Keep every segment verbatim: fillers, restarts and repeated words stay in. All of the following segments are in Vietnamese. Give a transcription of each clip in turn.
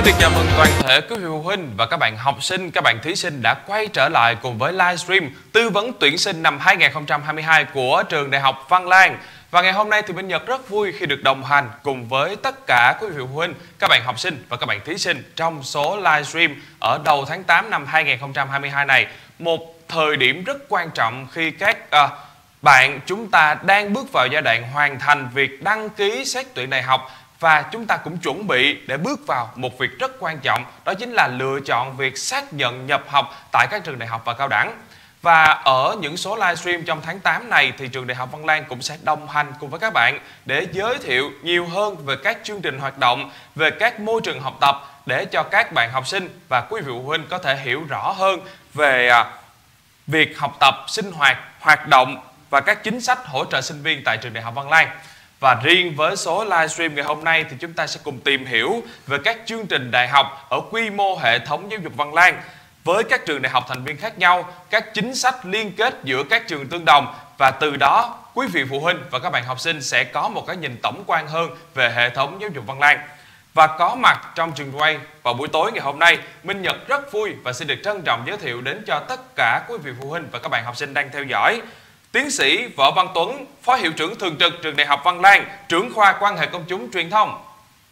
Xin được chào mừng toàn thể quý vị phụ huynh và các bạn học sinh, các bạn thí sinh đã quay trở lại cùng với livestream tư vấn tuyển sinh năm hai nghìn không trăm hai mươi hai của trường Đại học Văn Lang. Và ngày hôm nay thì Minh Nhật rất vui khi được đồng hành cùng với tất cả quý vị phụ huynh, các bạn học sinh và các bạn thí sinh trong số livestream ở đầu tháng tám năm hai nghìn không trăm hai mươi hai này. Một thời điểm rất quan trọng khi các à, bạn chúng ta đang bước vào giai đoạn hoàn thành việc đăng ký xét tuyển đại học. Và chúng ta cũng chuẩn bị để bước vào một việc rất quan trọng, đó chính là lựa chọn việc xác nhận nhập học tại các trường đại học và cao đẳng. Và ở những số livestream trong tháng tám này thì trường Đại học Văn Lang cũng sẽ đồng hành cùng với các bạn để giới thiệu nhiều hơn về các chương trình hoạt động, về các môi trường học tập để cho các bạn học sinh và quý vị phụ huynh có thể hiểu rõ hơn về việc học tập, sinh hoạt, hoạt động và các chính sách hỗ trợ sinh viên tại trường Đại học Văn Lang. Và riêng với số livestream ngày hôm nay thì chúng ta sẽ cùng tìm hiểu về các chương trình đại học ở quy mô hệ thống giáo dục Văn Lang với các trường đại học thành viên khác nhau, các chính sách liên kết giữa các trường tương đồng, và từ đó quý vị phụ huynh và các bạn học sinh sẽ có một cái nhìn tổng quan hơn về hệ thống giáo dục Văn Lang. Và có mặt trong trường quay vào buổi tối ngày hôm nay, Minh Nhật rất vui và xin được trân trọng giới thiệu đến cho tất cả quý vị phụ huynh và các bạn học sinh đang theo dõi Tiến sĩ Võ Văn Tuấn, Phó Hiệu trưởng Thường trực Trường Đại học Văn Lang, trưởng khoa Quan hệ công chúng truyền thông.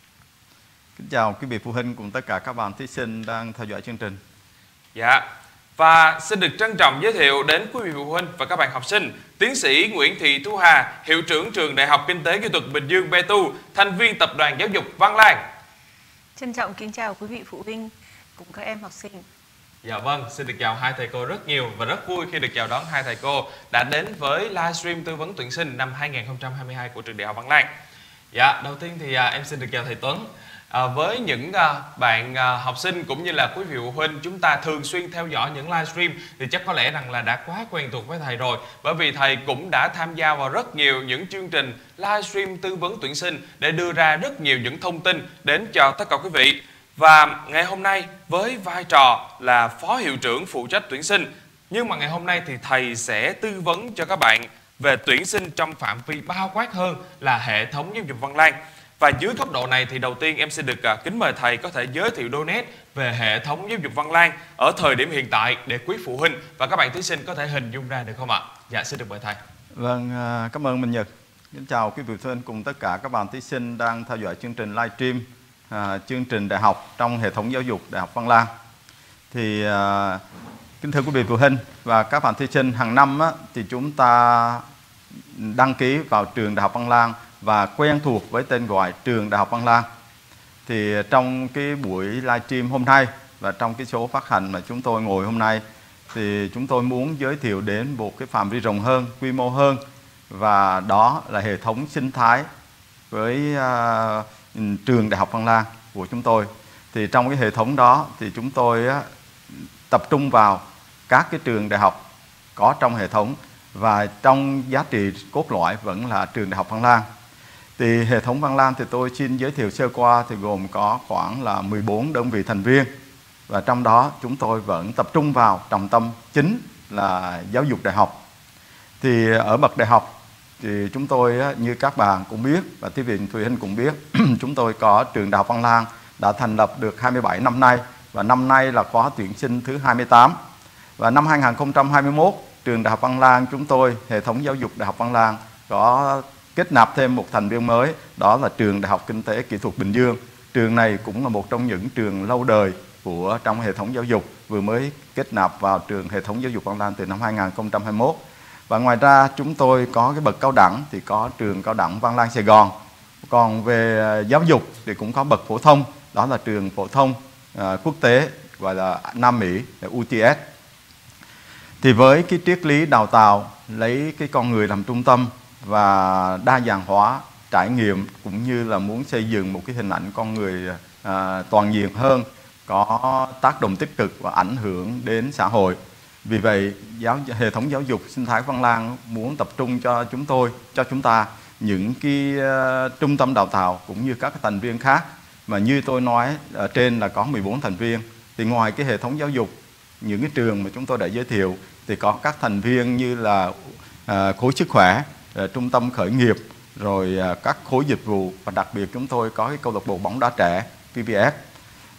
Kính chào quý vị phụ huynh cùng tất cả các bạn thí sinh đang theo dõi chương trình. Dạ, và xin được trân trọng giới thiệu đến quý vị phụ huynh và các bạn học sinh Tiến sĩ Nguyễn Thị Thu Hà, Hiệu trưởng Trường Đại học Kinh tế Kỹ thuật Bình Dương bê tê u, thành viên Tập đoàn Giáo dục Văn Lang. Trân trọng kính chào quý vị phụ huynh cùng các em học sinh. Dạ vâng, xin được chào hai thầy cô rất nhiều và rất vui khi được chào đón hai thầy cô đã đến với livestream tư vấn tuyển sinh năm hai nghìn không trăm hai mươi hai của Trường Đại học Văn Lang. Dạ, đầu tiên thì à, em xin được chào thầy Tuấn. À, với những à, bạn à, học sinh cũng như là quý vị phụ huynh chúng ta thường xuyên theo dõi những livestream thì chắc có lẽ rằng là đã quá quen thuộc với thầy rồi, bởi vì thầy cũng đã tham gia vào rất nhiều những chương trình livestream tư vấn tuyển sinh để đưa ra rất nhiều những thông tin đến cho tất cả quý vị. Và ngày hôm nay với vai trò là Phó Hiệu trưởng phụ trách tuyển sinh, nhưng mà ngày hôm nay thì thầy sẽ tư vấn cho các bạn về tuyển sinh trong phạm vi bao quát hơn là hệ thống giáo dục Văn Lang. Và dưới góc độ này thì đầu tiên em xin được uh, kính mời thầy có thể giới thiệu đôi nét về hệ thống giáo dục Văn Lang ở thời điểm hiện tại để quý phụ huynh và các bạn thí sinh có thể hình dung ra được không ạ? Dạ, xin được mời thầy. Vâng, cảm ơn Minh Nhật. Kính chào quý vị phụ huynh cùng tất cả các bạn thí sinh đang theo dõi chương trình livestream À, chương trình đại học trong hệ thống giáo dục Đại học Văn Lang. Thì à, kính thưa quý vị phụ huynh và các bạn thí sinh, hàng năm á, thì chúng ta đăng ký vào trường Đại học Văn Lang và quen thuộc với tên gọi trường Đại học Văn Lang. Thì trong cái buổi livestream hôm nay và trong cái số phát hành mà chúng tôi ngồi hôm nay thì chúng tôi muốn giới thiệu đến một cái phạm vi rộng hơn, quy mô hơn, và đó là hệ thống sinh thái với à, trường Đại học Văn Lang của chúng tôi. Thì trong cái hệ thống đó thì chúng tôi á, tập trung vào các cái trường đại học có trong hệ thống, và trong giá trị cốt lõi vẫn là trường Đại học Văn Lang. Thì hệ thống Văn Lang thì tôi xin giới thiệu sơ qua thì gồm có khoảng là mười bốn đơn vị thành viên, và trong đó chúng tôi vẫn tập trung vào trọng tâm chính là giáo dục đại học. Thì ở bậc đại học thì chúng tôi như các bạn cũng biết và quý vị phụ huynh cũng biết, chúng tôi có trường Đại học Văn Lang đã thành lập được hai mươi bảy năm nay, và năm nay là khóa tuyển sinh thứ hai mươi tám. Và năm hai nghìn không trăm hai mươi mốt, trường Đại học Văn Lang chúng tôi, hệ thống giáo dục Đại học Văn Lang có kết nạp thêm một thành viên mới, đó là trường Đại học Kinh tế Kỹ thuật Bình Dương. Trường này cũng là một trong những trường lâu đời của trong hệ thống giáo dục, vừa mới kết nạp vào trường hệ thống giáo dục Văn Lang từ năm hai nghìn không trăm hai mươi mốt. Và ngoài ra chúng tôi có cái bậc cao đẳng thì có trường Cao đẳng Văn Lang Sài Gòn. Còn về giáo dục thì cũng có bậc phổ thông, đó là trường phổ thông uh, quốc tế gọi là Nam Mỹ, U T S. Thì với cái triết lý đào tạo lấy cái con người làm trung tâm và đa dạng hóa trải nghiệm, cũng như là muốn xây dựng một cái hình ảnh con người uh, toàn diện hơn, có tác động tích cực và ảnh hưởng đến xã hội. Vì vậy, giáo, hệ thống giáo dục sinh thái Văn Lang muốn tập trung cho chúng tôi, cho chúng ta những cái uh, trung tâm đào tạo cũng như các thành viên khác. Mà như tôi nói ở trên là có mười bốn thành viên. Thì ngoài cái hệ thống giáo dục, những cái trường mà chúng tôi đã giới thiệu thì có các thành viên như là uh, khối sức khỏe, uh, trung tâm khởi nghiệp, rồi uh, các khối dịch vụ, và đặc biệt chúng tôi có cái câu lạc bộ bóng đá trẻ P V F.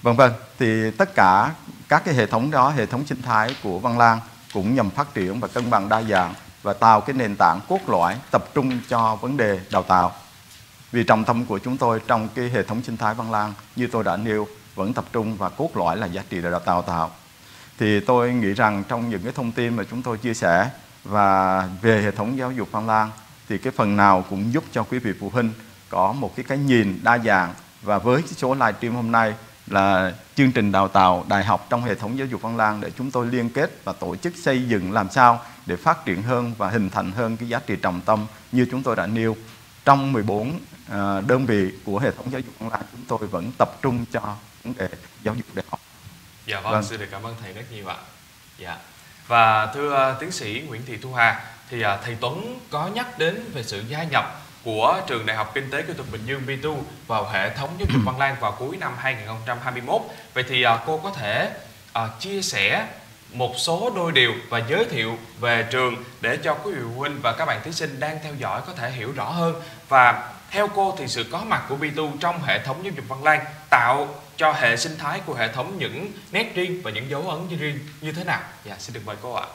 Vâng vâng, thì tất cả các cái hệ thống đó, hệ thống sinh thái của Văn Lang cũng nhằm phát triển và cân bằng đa dạng và tạo cái nền tảng cốt lõi tập trung cho vấn đề đào tạo. Vì trọng tâm của chúng tôi trong cái hệ thống sinh thái Văn Lang như tôi đã nêu vẫn tập trung và cốt lõi là giá trị đào tạo tạo. Thì tôi nghĩ rằng trong những cái thông tin mà chúng tôi chia sẻ và về hệ thống giáo dục Văn Lang thì cái phần nào cũng giúp cho quý vị phụ huynh có một cái cái nhìn đa dạng. Và với cái số livestream hôm nay là chương trình đào tạo đại học trong hệ thống giáo dục Văn Lang để chúng tôi liên kết và tổ chức xây dựng làm sao để phát triển hơn và hình thành hơn cái giá trị trọng tâm như chúng tôi đã nêu. Trong mười bốn uh, đơn vị của hệ thống giáo dục Văn Lang chúng tôi vẫn tập trung cho vấn đề giáo dục đại học. Dạ vâng, vâng. Xin được cảm ơn thầy rất nhiều ạ. Dạ. Và thưa uh, tiến sĩ Nguyễn Thị Thu Hà, thì uh, thầy Tuấn có nhắc đến về sự gia nhập của trường Đại học Kinh tế Kỹ thuật Bình Dương bê hai vào hệ thống giáo dục Văn Lang vào cuối năm hai nghìn không trăm hai mươi mốt. Vậy thì uh, cô có thể uh, chia sẻ một số đôi điều và giới thiệu về trường để cho quý vị phụ huynh và các bạn thí sinh đang theo dõi có thể hiểu rõ hơn. Và theo cô thì sự có mặt của bê hai trong hệ thống giáo dục Văn Lang tạo cho hệ sinh thái của hệ thống những nét riêng và những dấu ấn riêng như thế nào? Dạ, xin được mời cô ạ.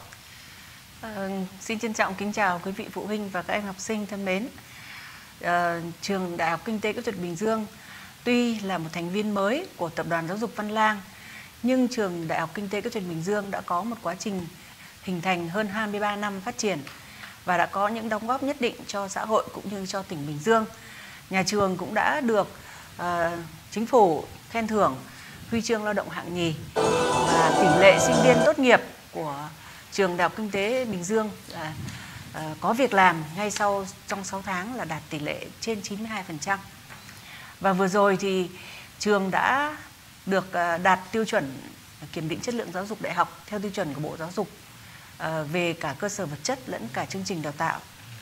À, xin trân trọng kính chào quý vị phụ huynh và các em học sinh thân mến. À, trường Đại học Kinh tế Kỹ thuật Bình Dương tuy là một thành viên mới của Tập đoàn Giáo dục Văn Lang, nhưng trường Đại học Kinh tế Kỹ thuật Bình Dương đã có một quá trình hình thành hơn hai mươi ba năm phát triển và đã có những đóng góp nhất định cho xã hội cũng như cho tỉnh Bình Dương. Nhà trường cũng đã được uh, chính phủ khen thưởng huy chương lao động hạng nhì và tỷ lệ sinh viên tốt nghiệp của trường Đại học Kinh tế Bình Dương là uh, có việc làm ngay sau trong sáu tháng là đạt tỷ lệ trên chín mươi hai phần trăm. Và vừa rồi thì trường đã được uh, đạt tiêu chuẩn kiểm định chất lượng giáo dục đại học theo tiêu chuẩn của Bộ Giáo dục uh, về cả cơ sở vật chất lẫn cả chương trình đào tạo.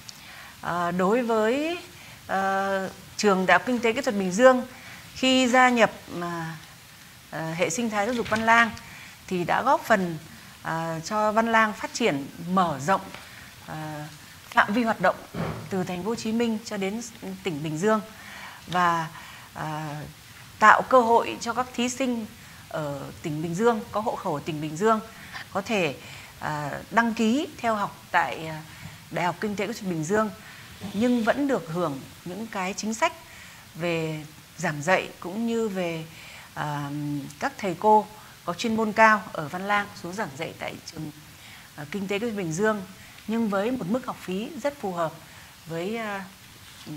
Uh, đối với uh, trường Đại học Kinh tế Kỹ thuật Bình Dương, khi gia nhập uh, uh, hệ sinh thái giáo dục Văn Lang thì đã góp phần uh, cho Văn Lang phát triển mở rộng uh, phạm vi hoạt động từ thành phố Hồ Chí Minh cho đến tỉnh Bình Dương và uh, tạo cơ hội cho các thí sinh ở tỉnh Bình Dương có hộ khẩu ở tỉnh Bình Dương có thể uh, đăng ký theo học tại uh, Đại học Kinh tế Kỹ thuật Bình Dương nhưng vẫn được hưởng những cái chính sách về giảng dạy cũng như về uh, các thầy cô có chuyên môn cao ở Văn Lang xuống giảng dạy tại trường uh, Kinh tế Kỹ thuật Bình Dương nhưng với một mức học phí rất phù hợp với uh,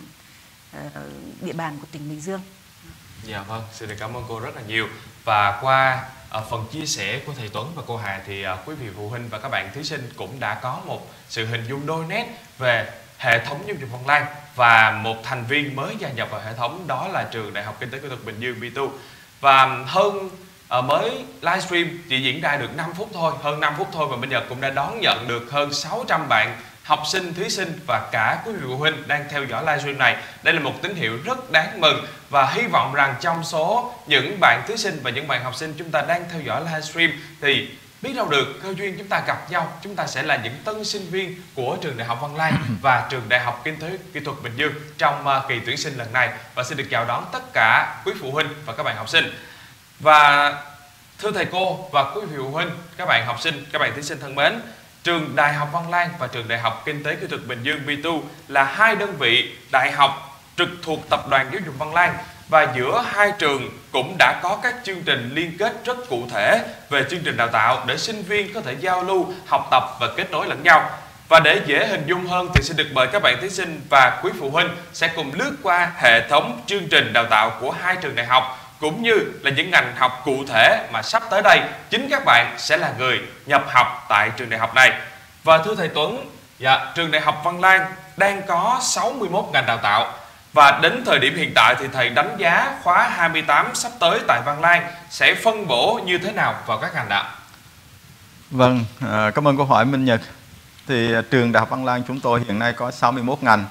uh, địa bàn của tỉnh Bình Dương. Dạ vâng, xin được cảm ơn cô rất là nhiều. Và qua uh, phần chia sẻ của thầy Tuấn và cô Hà thì uh, quý vị phụ huynh và các bạn thí sinh cũng đã có một sự hình dung đôi nét về hệ thống giáo dục Văn Lang và một thành viên mới gia nhập vào hệ thống đó là trường Đại học Kinh tế Kỹ thuật Bình Dương bê hai. Và hơn uh, mới livestream chỉ diễn ra được năm phút thôi, hơn năm phút thôi mà bên Nhật cũng đã đón nhận được hơn sáu trăm bạn học sinh, thí sinh và cả quý vị phụ huynh đang theo dõi livestream này. Đây là một tín hiệu rất đáng mừng và hy vọng rằng trong số những bạn thí sinh và những bạn học sinh chúng ta đang theo dõi livestream thì biết đâu được cơ duyên chúng ta gặp nhau, chúng ta sẽ là những tân sinh viên của trường Đại học Văn Lang và trường Đại học Kinh tế Kỹ thuật Bình Dương trong uh, kỳ tuyển sinh lần này. Và xin được chào đón tất cả quý phụ huynh và các bạn học sinh. Và thưa thầy cô và quý vị phụ huynh, các bạn học sinh, các bạn thí sinh thân mến, trường Đại học Văn Lang và trường Đại học Kinh tế Kỹ thuật Bình Dương bê hai là hai đơn vị đại học trực thuộc Tập đoàn Giáo dục Văn Lang và giữa hai trường cũng đã có các chương trình liên kết rất cụ thể về chương trình đào tạo để sinh viên có thể giao lưu, học tập và kết nối lẫn nhau. Và để dễ hình dung hơn thì xin được mời các bạn thí sinh và quý phụ huynh sẽ cùng lướt qua hệ thống chương trình đào tạo của hai trường đại học cũng như là những ngành học cụ thể mà sắp tới đây chính các bạn sẽ là người nhập học tại trường đại học này. Và thưa thầy Tuấn, dạ, trường Đại học Văn Lang đang có sáu mươi mốt ngành đào tạo và đến thời điểm hiện tại thì thầy đánh giá khóa hai mươi tám sắp tới tại Văn Lang sẽ phân bổ như thế nào vào các ngành ạ? Vâng, cảm ơn câu hỏi Minh Nhật. Thì trường Đại học Văn Lang chúng tôi hiện nay có sáu mươi mốt ngành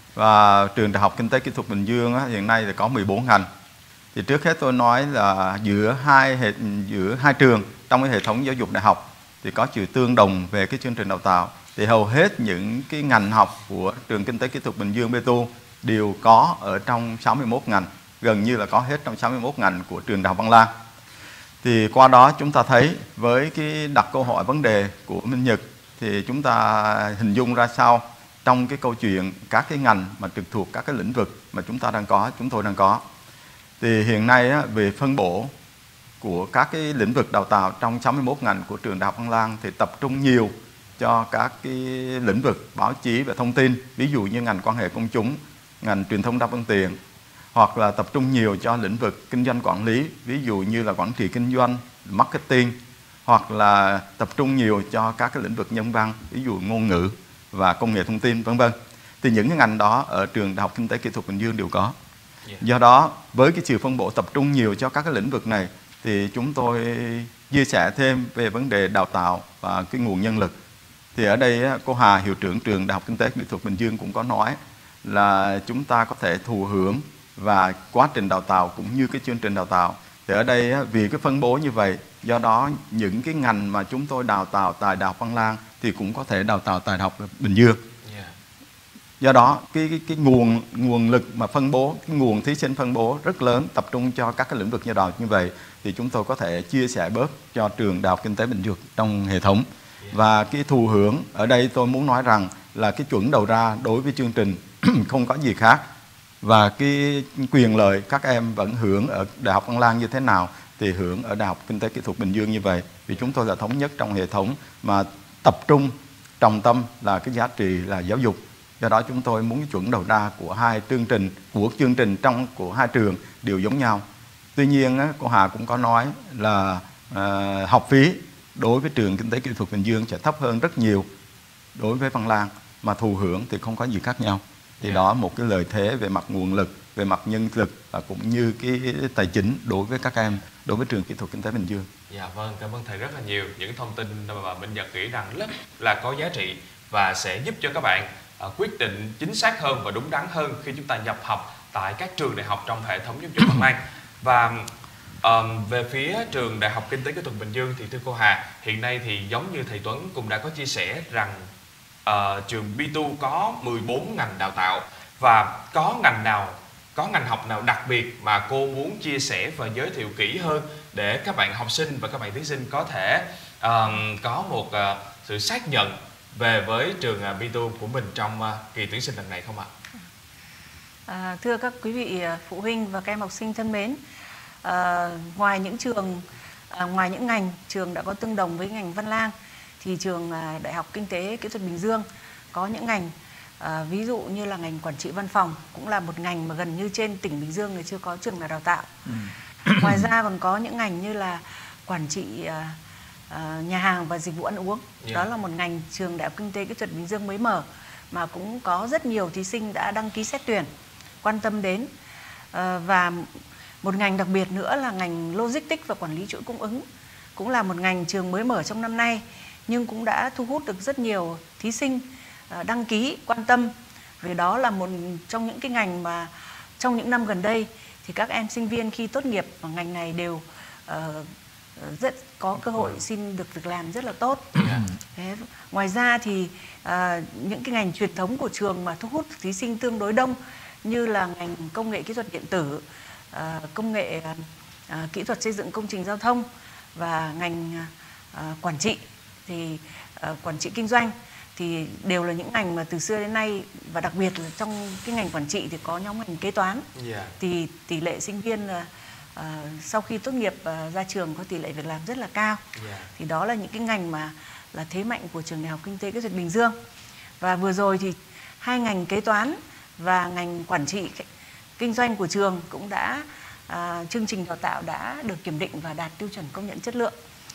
và trường Đại học Kinh tế Kỹ thuật Bình Dương hiện nay thì có mười bốn ngành. Thì trước hết tôi nói là giữa hai hệ giữa hai trường trong cái hệ thống giáo dục đại học thì có sự tương đồng về cái chương trình đào tạo. Thì hầu hết những cái ngành học của trường Kinh tế Kỹ thuật Bình Dương bê hai đều có ở trong sáu mươi mốt ngành. gần như là có hết trong sáu mươi mốt ngành của trường Đại học Văn Lang. Thì qua đó chúng ta thấy với cái đặt câu hỏi vấn đề của Minh Nhật thì chúng ta hình dung ra sao trong cái câu chuyện các cái ngành mà trực thuộc các cái lĩnh vực mà chúng ta đang có, chúng tôi đang có. Thì hiện nay á, về phân bổ của các cái lĩnh vực đào tạo trong sáu mươi mốt ngành của trường Đại học Văn Lang thì tập trung nhiều cho các cái lĩnh vực báo chí và thông tin, ví dụ như ngành quan hệ công chúng, ngành truyền thông đa phương tiện, hoặc là tập trung nhiều cho lĩnh vực kinh doanh quản lý, ví dụ như là quản trị kinh doanh, marketing, hoặc là tập trung nhiều cho các cái lĩnh vực nhân văn, ví dụ ngôn ngữ và công nghệ thông tin, vân vân. Thì những cái ngành đó ở trường Đại học Kinh tế Kỹ thuật Bình Dương đều có. Do đó, với cái sự phân bổ tập trung nhiều cho các cái lĩnh vực này thì chúng tôi chia sẻ thêm về vấn đề đào tạo và cái nguồn nhân lực. Thì ở đây cô Hà, hiệu trưởng trường Đại học Kinh tế Kỹ thuật Bình Dương cũng có nói là chúng ta có thể thụ hưởng và quá trình đào tạo cũng như cái chương trình đào tạo. Thì ở đây vì cái phân bố như vậy, do đó những cái ngành mà chúng tôi đào tạo tại Đại học Văn Lang thì cũng có thể đào tạo tại Đại học Bình Dương. Do đó cái, cái, cái nguồn nguồn lực mà phân bố, cái nguồn thí sinh phân bố rất lớn, tập trung cho các cái lĩnh vực như đào như vậy thì chúng tôi có thể chia sẻ bớt cho trường Đại học Kinh tế Bình Dương trong hệ thống. Và cái thụ hưởng ở đây tôi muốn nói rằng là cái chuẩn đầu ra đối với chương trình không có gì khác, và cái quyền lợi các em vẫn hưởng ở Đại học Văn Lang như thế nào thì hưởng ở Đại học Kinh tế Kỹ thuật Bình Dương như vậy, vì chúng tôi là thống nhất trong hệ thống mà tập trung trọng tâm là cái giá trị là giáo dục. Do đó chúng tôi muốn cái chuẩn đầu ra của hai chương trình, của chương trình trong của hai trường đều giống nhau. Tuy nhiên cô Hà cũng có nói là uh, học phí đối với trường Kinh tế Kỹ thuật Bình Dương sẽ thấp hơn rất nhiều đối với Văn Lang, mà thụ hưởng thì không có gì khác nhau. Thì đó một cái lợi thế về mặt nguồn lực, về mặt nhân lực và cũng như cái tài chính đối với các em, đối với trường Kỹ thuật Kinh tế Bình Dương. Dạ vâng, cảm ơn thầy rất là nhiều. Những thông tin mà Minh Nhật nghĩ rằng rất là có giá trị và sẽ giúp cho các bạn uh, quyết định chính xác hơn và đúng đắn hơn khi chúng ta nhập học tại các trường đại học trong hệ thống giáo dục Văn Lang. Và um, về phía trường Đại học Kinh tế Kỹ thuật Bình Dương thì thưa cô Hà, hiện nay thì giống như thầy Tuấn cũng đã có chia sẻ rằng uh, trường bê hai có mười bốn ngành đào tạo, và có ngành nào, có ngành học nào đặc biệt mà cô muốn chia sẻ và giới thiệu kỹ hơn để các bạn học sinh và các bạn thí sinh có thể um, có một uh, sự xác nhận về với trường uh, bê hai của mình trong uh, kỳ tuyển sinh lần này không ạ? À, thưa các quý vị phụ huynh và các em học sinh thân mến, à, ngoài những trường, à, ngoài những ngành trường đã có tương đồng với ngành Văn Lang, thì trường à, Đại học Kinh tế Kỹ thuật Bình Dương có những ngành, à, ví dụ như là ngành quản trị văn phòng, cũng là một ngành mà gần như trên tỉnh Bình Dương thì chưa có trường nào đào tạo. Ừ. Ngoài ra còn có những ngành như là quản trị à, à, nhà hàng và dịch vụ ăn uống. Yeah. Đó là một ngành trường Đại học Kinh tế Kỹ thuật Bình Dương mới mở mà cũng có rất nhiều thí sinh đã đăng ký xét tuyển, quan tâm đến. À, và một ngành đặc biệt nữa là ngành Logistics và quản lý chuỗi cung ứng, cũng là một ngành trường mới mở trong năm nay nhưng cũng đã thu hút được rất nhiều thí sinh à, đăng ký, quan tâm. Vì đó là một trong những cái ngành mà trong những năm gần đây thì các em sinh viên khi tốt nghiệp ở ngành này đều uh, rất có cơ hội xin được việc làm rất là tốt. Thế, ngoài ra thì uh, những cái ngành truyền thống của trường mà thu hút thí sinh tương đối đông như là ngành công nghệ kỹ thuật điện tử, uh, công nghệ uh, kỹ thuật xây dựng công trình giao thông và ngành uh, quản trị thì uh, quản trị kinh doanh thì đều là những ngành mà từ xưa đến nay, và đặc biệt là trong cái ngành quản trị thì có nhóm ngành kế toán. Yeah. Thì tỷ lệ sinh viên uh, uh, sau khi tốt nghiệp uh, ra trường có tỷ lệ việc làm rất là cao. Yeah. Thì đó là những cái ngành mà là thế mạnh của trường Đại học Kinh tế Kỹ thuật Bình Dương. Và vừa rồi thì hai ngành kế toán và ngành quản trị kinh doanh của trường cũng đã uh, chương trình đào tạo đã được kiểm định và đạt tiêu chuẩn công nhận chất lượng.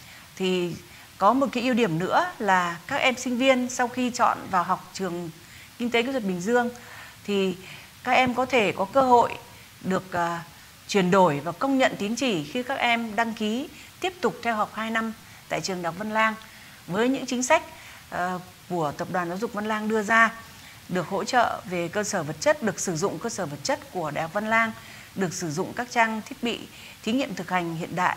Thì có một cái ưu điểm nữa là các em sinh viên sau khi chọn vào học trường Kinh tế Kỹ thuật Bình Dương thì các em có thể có cơ hội được uh, chuyển đổi và công nhận tín chỉ khi các em đăng ký tiếp tục theo học hai năm tại trường Đại học Văn Lang, với những chính sách uh, của Tập đoàn Giáo dục Văn Lang đưa ra, được hỗ trợ về cơ sở vật chất, được sử dụng cơ sở vật chất của Đại học Văn Lang, được sử dụng các trang thiết bị thí nghiệm thực hành hiện đại,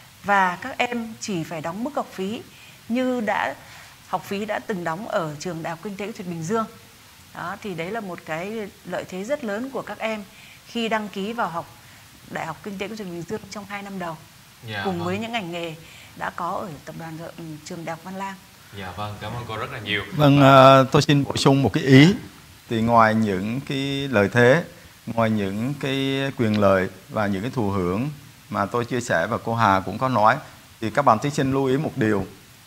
và các em chỉ phải đóng mức học phí như đã học phí đã từng đóng ở trường Đại học Kinh tế Kỹ thuật Bình Dương. Đó, thì đấy là một cái lợi thế rất lớn của các em khi đăng ký vào học Đại học Kinh tế Kỹ thuật Bình Dương trong hai năm đầu, Dạ, cùng vâng. với những ngành nghề đã có ở tập đoàn trường Đại học Văn Lang. Dạ vâng, cảm ơn cô rất là nhiều. Vâng, à, tôi xin bổ sung một cái ý. Thì ngoài những cái lợi thế, ngoài những cái quyền lợi và những cái thụ hưởng mà tôi chia sẻ và cô Hà cũng có nói, thì các bạn thí sinh lưu ý một điều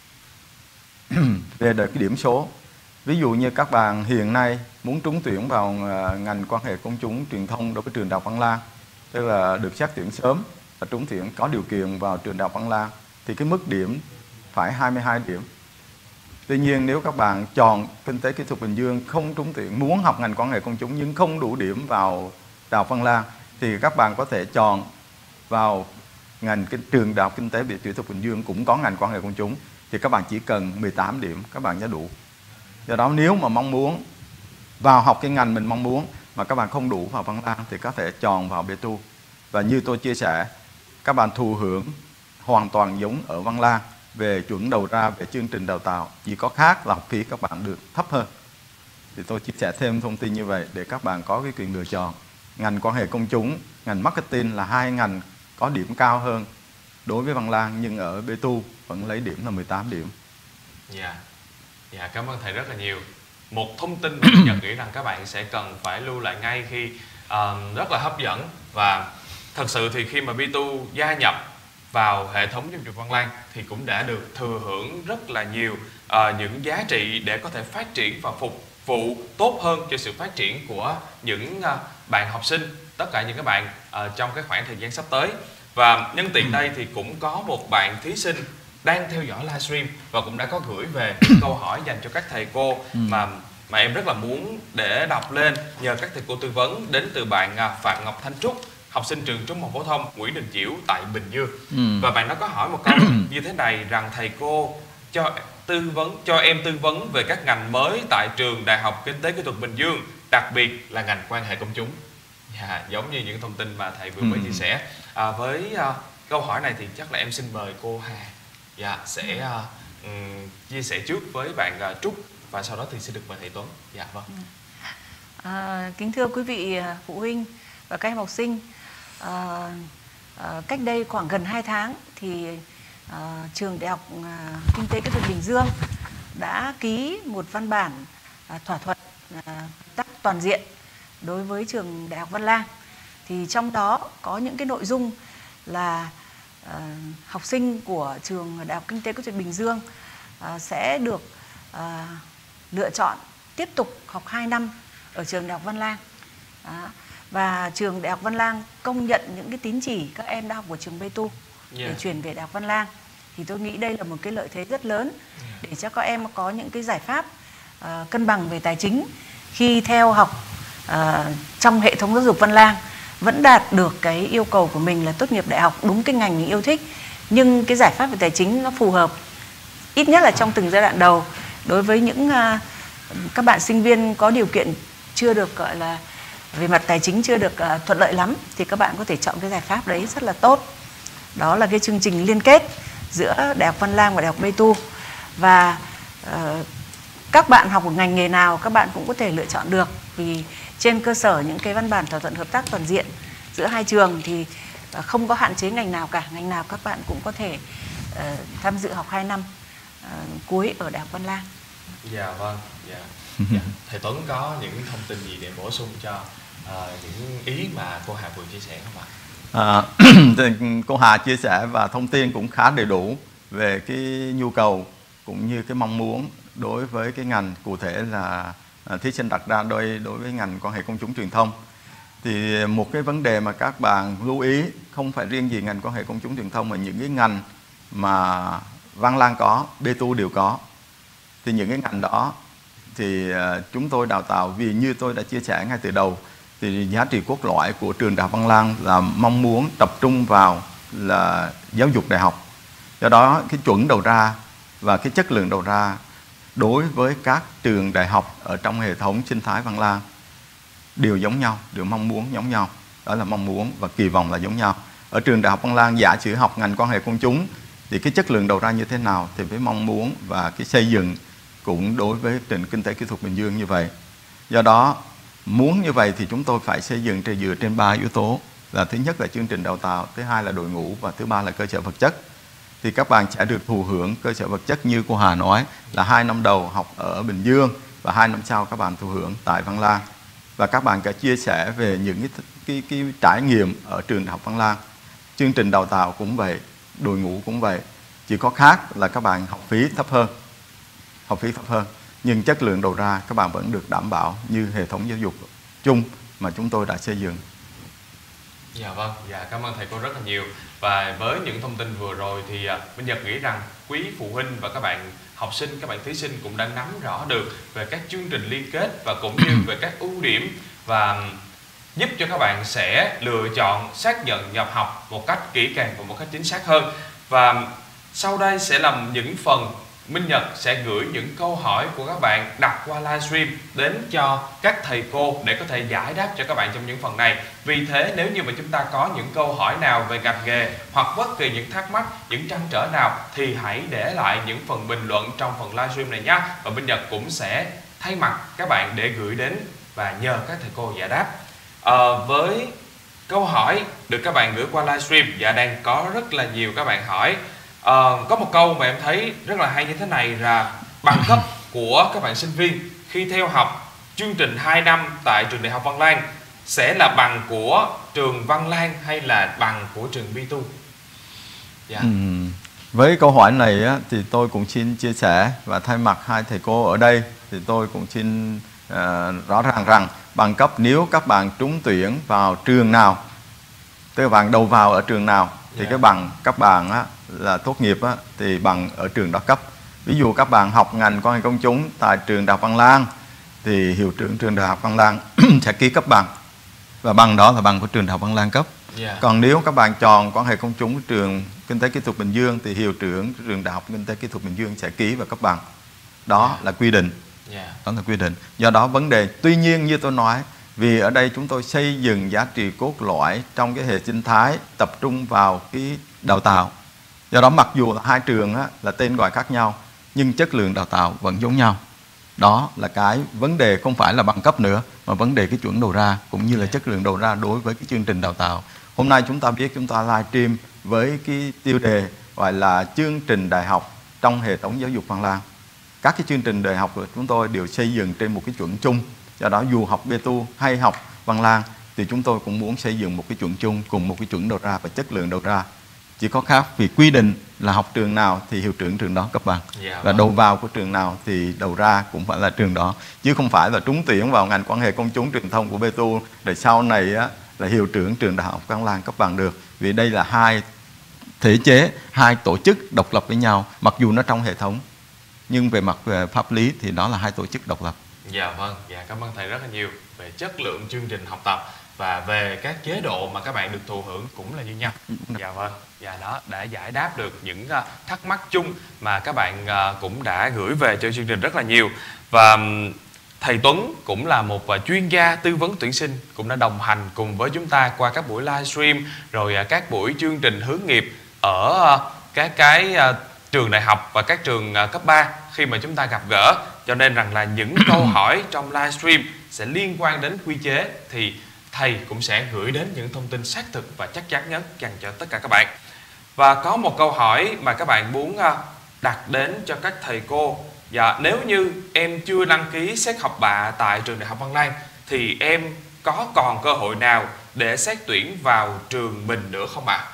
về cái điểm số. Ví dụ như các bạn hiện nay muốn trúng tuyển vào ngành quan hệ công chúng truyền thông đối với trường Đại học Văn Lang, tức là được xét tuyển sớm và trúng tuyển có điều kiện vào trường Đại học Văn Lang, thì cái mức điểm phải hai mươi hai điểm. Tuy nhiên nếu các bạn chọn Kinh tế Kỹ thuật Bình Dương không trúng tuyển, muốn học ngành quan hệ công chúng nhưng không đủ điểm vào Đại học Văn Lang, thì các bạn có thể chọn vào ngành cái trường Đại học Kinh tế Kỹ thuật Bình Dương cũng có ngành quan hệ công chúng, thì các bạn chỉ cần mười tám điểm các bạn đã đủ. Do đó nếu mà mong muốn vào học cái ngành mình mong muốn mà các bạn không đủ vào Văn Lang thì có thể chọn vào bê tê u. Và như tôi chia sẻ, các bạn thụ hưởng hoàn toàn giống ở Văn Lang về chuẩn đầu ra, về chương trình đào tạo, chỉ có khác là học phí các bạn được thấp hơn. Thì tôi chia sẻ thêm thông tin như vậy để các bạn có cái quyền lựa chọn. Ngành quan hệ công chúng, ngành marketing là hai ngành có điểm cao hơn đối với Văn Lang, nhưng ở bê tê u vẫn lấy điểm là mười tám điểm. Dạ, dạ cảm ơn thầy rất là nhiều. Một thông tin mà mình nhận nghĩ rằng các bạn sẽ cần phải lưu lại ngay khi uh, rất là hấp dẫn. Và thật sự thì khi mà bê tê u gia nhập vào hệ thống giáo dục Văn Lang thì cũng đã được thừa hưởng rất là nhiều uh, những giá trị để có thể phát triển và phục vụ tốt hơn cho sự phát triển của những uh, bạn học sinh, tất cả những các bạn uh, trong cái khoảng thời gian sắp tới. Và nhân tiện đây thì cũng có một bạn thí sinh đang theo dõi livestream và cũng đã có gửi về câu hỏi dành cho các thầy cô mà mà em rất là muốn để đọc lên, nhờ các thầy cô tư vấn. Đến từ bạn Phạm Ngọc Thanh Trúc, học sinh trường Trung học phổ thông Nguyễn Đình Chiểu tại Bình Dương. ừ. Và bạn đó có hỏi một câu như thế này, rằng thầy cô cho tư vấn cho em tư vấn về các ngành mới tại trường Đại học Kinh tế Kỹ thuật Bình Dương, đặc biệt là ngành quan hệ công chúng. Yeah, giống như những thông tin mà thầy vừa mới ừ. chia sẻ. À, với uh, câu hỏi này thì chắc là em xin mời cô Hà dạ, sẽ uh, um, chia sẻ trước với bạn uh, Trúc, và sau đó thì sẽ được mời thầy Tuấn. Dạ vâng. À, kính thưa quý vị phụ huynh và các em học sinh, à, à, cách đây khoảng gần hai tháng thì à, trường Đại học à, Kinh tế Kỹ thuật Bình Dương đã ký một văn bản à, thỏa thuận à, tác toàn diện đối với trường Đại học Văn Lang. Thì trong đó có những cái nội dung là à, học sinh của trường Đại học Kinh tế Kỹ thuật Bình Dương à, sẽ được à, lựa chọn tiếp tục học hai năm ở trường Đại học Văn Lang. Đó. Và trường Đại học Văn Lang công nhận những cái tín chỉ các em đã học của trường bê tê u yeah. để chuyển về Đại học Văn Lang. Thì tôi nghĩ đây là một cái lợi thế rất lớn yeah. để cho các em có những cái giải pháp uh, cân bằng về tài chính khi theo học uh, trong hệ thống giáo dục Văn Lang, vẫn đạt được cái yêu cầu của mình là tốt nghiệp đại học đúng cái ngành mình yêu thích, nhưng cái giải pháp về tài chính nó phù hợp, ít nhất là trong từng giai đoạn đầu. Đối với những uh, các bạn sinh viên có điều kiện chưa được gọi là về mặt tài chính chưa được uh, thuận lợi lắm, thì các bạn có thể chọn cái giải pháp đấy rất là tốt. Đó là cái chương trình liên kết giữa Đại học Văn Lang và Đại học bê tê u. Và uh, các bạn học một ngành nghề nào các bạn cũng có thể lựa chọn được, vì trên cơ sở những cái văn bản thỏa thuận hợp tác toàn diện giữa hai trường thì uh, không có hạn chế ngành nào cả, ngành nào các bạn cũng có thể uh, tham dự học hai năm uh, cuối ở Đại học Văn Lang. Dạ vâng, dạ. dạ. Thầy Tuấn có những thông tin gì để bổ sung cho uh, những ý mà cô Hà vừa chia sẻ không ạ? À, cô Hà chia sẻ và thông tin cũng khá đầy đủ về cái nhu cầu cũng như cái mong muốn đối với cái ngành cụ thể là thí sinh đặt ra đối đối với ngành quan hệ công chúng truyền thông. Thì một cái vấn đề mà các bạn lưu ý không phải riêng gì ngành quan hệ công chúng truyền thông, mà những cái ngành mà Văn Lang có, bê tê u đều có. Thì những cái ngành đó thì chúng tôi đào tạo, vì như tôi đã chia sẻ ngay từ đầu, thì giá trị cốt lõi của trường Đại học Văn Lang là mong muốn tập trung vào là giáo dục đại học. Do đó cái chuẩn đầu ra và cái chất lượng đầu ra đối với các trường đại học ở trong hệ thống sinh thái Văn Lang đều giống nhau, đều mong muốn giống nhau. Đó là mong muốn và kỳ vọng là giống nhau. Ở trường Đại học Văn Lang giả sử học ngành quan hệ công chúng thì cái chất lượng đầu ra như thế nào thì với mong muốn và cái xây dựng cũng đối với trường Kinh tế Kỹ thuật Bình Dương như vậy. Do đó muốn như vậy thì chúng tôi phải xây dựng dựa trên ba yếu tố. là thứ nhất là chương trình đào tạo, thứ hai là đội ngũ và thứ ba là cơ sở vật chất. Thì các bạn sẽ được thụ hưởng cơ sở vật chất như cô Hà nói là hai năm đầu học ở Bình Dương và hai năm sau các bạn thụ hưởng tại Văn Lang. Và các bạn sẽ chia sẻ về những cái, cái, cái trải nghiệm ở trường Đại học Văn Lang. Chương trình đào tạo cũng vậy, đội ngũ cũng vậy. Chỉ có khác là các bạn học phí thấp hơn. Học phí thấp hơn. Nhưng chất lượng đầu ra các bạn vẫn được đảm bảo như hệ thống giáo dục chung mà chúng tôi đã xây dựng. Dạ vâng, dạ cảm ơn thầy cô rất là nhiều. Và với những thông tin vừa rồi thì Minh Nhật nghĩ rằng quý phụ huynh và các bạn học sinh, các bạn thí sinh cũng đã nắm rõ được về các chương trình liên kết và cũng như về các ưu điểm và giúp cho các bạn sẽ lựa chọn xác nhận nhập học một cách kỹ càng và một cách chính xác hơn. Và sau đây sẽ là những phần Minh Nhật sẽ gửi những câu hỏi của các bạn đặt qua livestream đến cho các thầy cô để có thể giải đáp cho các bạn trong những phần này. Vì thế nếu như mà chúng ta có những câu hỏi nào về ngành nghề hoặc bất kỳ những thắc mắc, những trăn trở nào thì hãy để lại những phần bình luận trong phần livestream này nhé. Và Minh Nhật cũng sẽ thay mặt các bạn để gửi đến và nhờ các thầy cô giải đáp. À, với câu hỏi được các bạn gửi qua livestream, dạ đang có rất là nhiều các bạn hỏi. À, có một câu mà em thấy rất là hay như thế này là bằng cấp của các bạn sinh viên khi theo học chương trình hai năm tại trường Đại học Văn Lang sẽ là bằng của trường Văn Lang hay là bằng của trường bê tu? Dạ. Ừ. Với câu hỏi này á, thì tôi cũng xin chia sẻ và thay mặt hai thầy cô ở đây thì tôi cũng xin uh, rõ ràng rằng bằng cấp nếu các bạn trúng tuyển vào trường nào, tức là bạn đầu vào ở trường nào thì yeah. cái bằng các bạn á, là tốt nghiệp á, thì bằng ở trường đó cấp. Ví dụ các bạn học ngành quan hệ công chúng tại trường Đại học Văn Lang thì hiệu trưởng trường Đại học Văn Lang sẽ ký cấp bằng và bằng đó là bằng của trường Đại học Văn Lang cấp. Yeah. Còn nếu các bạn chọn quan hệ công chúng của trường Kinh tế Kỹ thuật Bình Dương thì hiệu trưởng trường Đại học Kinh tế Kỹ thuật Bình Dương sẽ ký và cấp bằng. Đó yeah. là quy định. Yeah. Đó là quy định. Do đó vấn đề, tuy nhiên như tôi nói, vì ở đây chúng tôi xây dựng giá trị cốt lõi trong cái hệ sinh thái tập trung vào cái đào tạo. Do đó mặc dù là hai trường á, là tên gọi khác nhau nhưng chất lượng đào tạo vẫn giống nhau. Đó là cái vấn đề không phải là bằng cấp nữa mà vấn đề cái chuẩn đầu ra cũng như là chất lượng đầu ra đối với cái chương trình đào tạo. Hôm nay chúng ta biết chúng ta livestream với cái tiêu đề gọi là chương trình đại học trong hệ thống giáo dục Văn Lang. Các cái chương trình đại học của chúng tôi đều xây dựng trên một cái chuẩn chung. Do đó dù học bê tu hay học Văn Lang thì chúng tôi cũng muốn xây dựng một cái chuẩn chung cùng một cái chuẩn đầu ra và chất lượng đầu ra. Chỉ có khác vì quy định là học trường nào thì hiệu trưởng trường đó cấp bằng. Yeah, và đầu vào của trường nào thì đầu ra cũng phải là trường đó. Chứ không phải là trúng tuyển vào ngành quan hệ công chúng truyền thông của bê tu để sau này á, là hiệu trưởng trường Đại học Văn Lang cấp bằng được. Vì đây là hai thể chế, hai tổ chức độc lập với nhau. Mặc dù nó trong hệ thống nhưng về mặt về pháp lý thì đó là hai tổ chức độc lập. Dạ vâng, dạ cảm ơn thầy rất là nhiều về chất lượng chương trình học tập và về các chế độ mà các bạn được thụ hưởng cũng là như nhau. Dạ vâng, dạ đó đã giải đáp được những thắc mắc chung mà các bạn cũng đã gửi về cho chương trình rất là nhiều. Và thầy Tuấn cũng là một chuyên gia tư vấn tuyển sinh, cũng đã đồng hành cùng với chúng ta qua các buổi livestream rồi các buổi chương trình hướng nghiệp ở các cái trường đại học và các trường cấp ba khi mà chúng ta gặp gỡ. Cho nên rằng là những câu hỏi trong livestream sẽ liên quan đến quy chế thì thầy cũng sẽ gửi đến những thông tin xác thực và chắc chắn nhất dành cho tất cả các bạn. Và có một câu hỏi mà các bạn muốn đặt đến cho các thầy cô. Dạ, nếu như em chưa đăng ký xét học bạ tại trường Đại học Văn Lang thì em có còn cơ hội nào để xét tuyển vào trường mình nữa không ạ? À?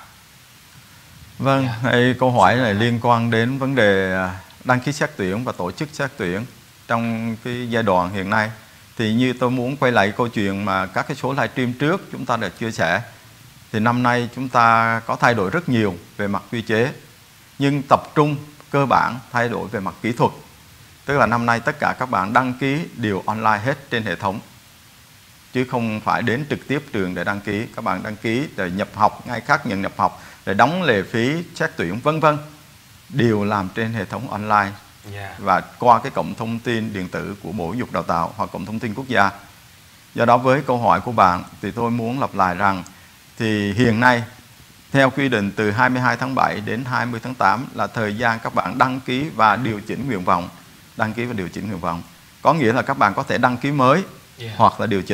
Vâng, yeah. câu hỏi này liên quan đến vấn đề đăng ký xét tuyển và tổ chức xét tuyển trong cái giai đoạn hiện nay. Thì như tôi muốn quay lại câu chuyện mà các cái số livestream trước chúng ta đã chia sẻ. Thì năm nay chúng ta có thay đổi rất nhiều về mặt quy chế, nhưng tập trung cơ bản thay đổi về mặt kỹ thuật. Tức là năm nay tất cả các bạn đăng ký đều online hết trên hệ thống, chứ không phải đến trực tiếp trường để đăng ký. Các bạn đăng ký để nhập học, ngay khác nhận nhập học, để đóng lệ phí xét tuyển vân vân đều làm trên hệ thống online. Yeah. Và qua cái cổng thông tin điện tử của Bộ Giáo dục Đào tạo hoặc cổng thông tin quốc gia. Do đó với câu hỏi của bạn thì tôi muốn lặp lại rằng thì hiện nay theo quy định từ hai mươi hai tháng bảy đến hai mươi tháng tám là thời gian các bạn đăng ký và điều chỉnh nguyện vọng. Đăng ký và điều chỉnh nguyện vọng có nghĩa là các bạn có thể đăng ký mới, yeah, hoặc là điều chỉnh.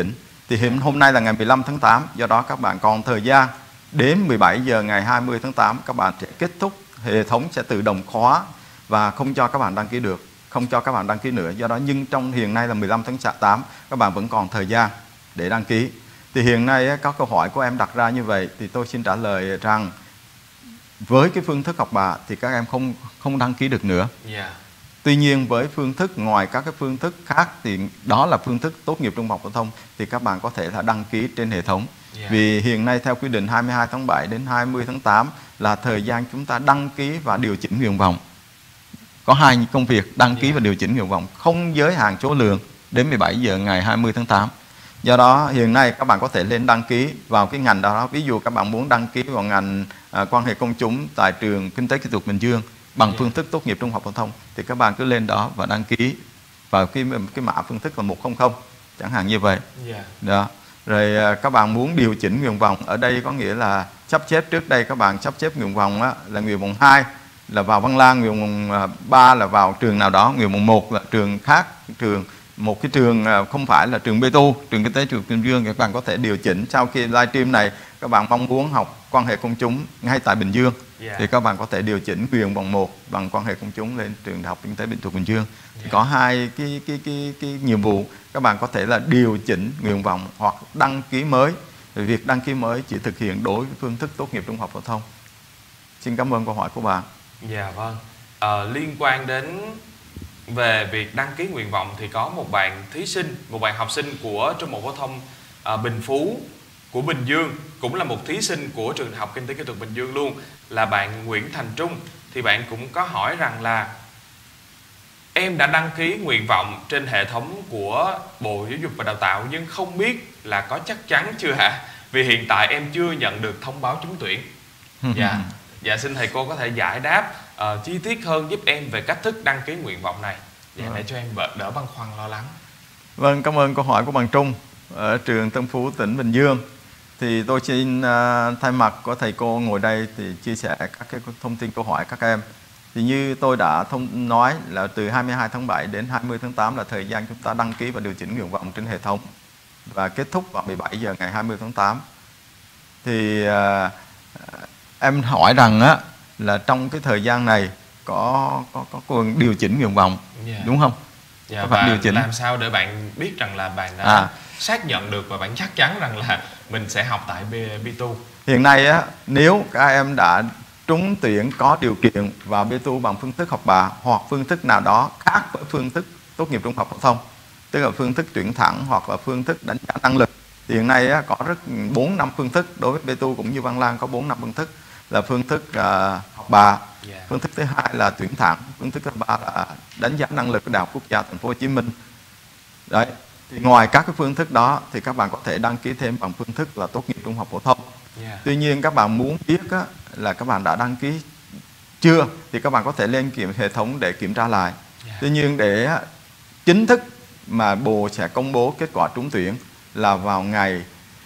Thì hiện hôm nay là ngày mười lăm tháng tám, do đó các bạn còn thời gian đến mười bảy giờ ngày hai mươi tháng tám các bạn sẽ kết thúc, hệ thống sẽ tự động khóa và không cho các bạn đăng ký được, không cho các bạn đăng ký nữa. Do đó nhưng trong hiện nay là mười lăm tháng tám các bạn vẫn còn thời gian để đăng ký. Thì hiện nay có câu hỏi của em đặt ra như vậy thì tôi xin trả lời rằng với cái phương thức học bạ thì các em không không đăng ký được nữa. Yeah. Tuy nhiên với phương thức ngoài các cái phương thức khác thì đó là phương thức tốt nghiệp trung học phổ thông thì các bạn có thể là đăng ký trên hệ thống. Yeah. Vì hiện nay theo quy định hai mươi hai tháng bảy đến hai mươi tháng tám là thời gian chúng ta đăng ký và điều chỉnh nguyện vọng. Có hai công việc đăng ký yeah. và điều chỉnh nguyện vọng, không giới hạn số lượng đến mười bảy giờ ngày hai mươi tháng tám. Do đó hiện nay các bạn có thể lên đăng ký vào cái ngành đó. Ví dụ các bạn muốn đăng ký vào ngành à, quan hệ công chúng tại trường Kinh tế Kỹ thuật Bình Dương bằng yeah. phương thức tốt nghiệp trung học phổ thông thì các bạn cứ lên đó và đăng ký vào cái cái mã phương thức là một không không chẳng hạn như vậy. Yeah. Đó. Rồi à, các bạn muốn điều chỉnh nguyện vọng, ở đây có nghĩa là sắp xếp, trước đây các bạn sắp xếp nguyện vọng á, là nguyện vọng hai là vào Văn Lang, nguyện vọng ba là vào trường nào đó, nguyện vọng một là trường khác, trường một cái trường không phải là trường bê tê u, trường Kinh tế Kỹ thuật Bình Dương. Các bạn có thể điều chỉnh sau khi livestream này các bạn mong muốn học quan hệ công chúng ngay tại Bình Dương yeah. thì các bạn có thể điều chỉnh nguyện vọng một bằng quan hệ công chúng lên trường Đại học Kinh tế Kỹ thuật Bình Dương. Yeah. Có hai cái cái cái cái nhiệm vụ, các bạn có thể là điều chỉnh nguyện vọng hoặc đăng ký mới. Việc đăng ký mới chỉ thực hiện đối với phương thức tốt nghiệp trung học phổ thông. Xin cảm ơn câu hỏi của bạn. Dạ yeah, vâng. À, liên quan đến về việc đăng ký nguyện vọng thì có một bạn thí sinh, một bạn học sinh của Trung học phổ thông à, Bình Phú của Bình Dương, cũng là một thí sinh của trường Đại học Kinh tế Kỹ thuật Bình Dương luôn, là bạn Nguyễn Thành Trung. Thì bạn cũng có hỏi rằng là em đã đăng ký nguyện vọng trên hệ thống của Bộ Giáo dục và Đào tạo nhưng không biết là có chắc chắn chưa hả? Vì hiện tại em chưa nhận được thông báo trúng tuyển. Dạ, dạ xin thầy cô có thể giải đáp uh, chi tiết hơn giúp em về cách thức đăng ký nguyện vọng này, dạ, để cho em đỡ băn khoăn lo lắng. Vâng, cảm ơn câu hỏi của bạn Trung ở trường Tân Phú, tỉnh Bình Dương. Thì tôi xin uh, thay mặt của thầy cô ngồi đây thì chia sẻ các cái thông tin câu hỏi các em. Thì như tôi đã thông nói là từ hai mươi hai tháng bảy đến hai mươi tháng tám là thời gian chúng ta đăng ký và điều chỉnh nguyện vọng trên hệ thống và kết thúc vào mười bảy giờ ngày hai mươi tháng tám. Thì uh, em hỏi rằng á là trong cái thời gian này có có có quyền điều chỉnh nguyện vọng, yeah. đúng không? Yeah, và điều chỉnh làm sao để bạn biết rằng là bạn đã à. xác nhận được và bạn chắc chắn rằng là mình sẽ học tại bê tê u? Hiện nay á, nếu các em đã trúng tuyển có điều kiện vào bê tê u bằng phương thức học bạ hoặc phương thức nào đó khác với phương thức tốt nghiệp trung học phổ thông, tức là phương thức tuyển thẳng hoặc là phương thức đánh giá năng lực. Thì hiện nay á, có rất bốn năm phương thức, đối với bê tê u cũng như Văn Lang có bốn năm phương thức là phương thức uh, học bạ, yeah. phương thức thứ hai là tuyển thẳng, phương thức thứ ba là đánh giá năng lực của Đại học Quốc gia Thành phố Hồ Chí Minh. Đấy. Thì ngoài các cái phương thức đó thì các bạn có thể đăng ký thêm bằng phương thức là tốt nghiệp trung học phổ thông. Yeah. Tuy nhiên các bạn muốn biết á, là các bạn đã đăng ký chưa thì các bạn có thể lên kiểm hệ thống để kiểm tra lại. Yeah. Tuy nhiên để chính thức mà Bộ sẽ công bố kết quả trúng tuyển là vào ngày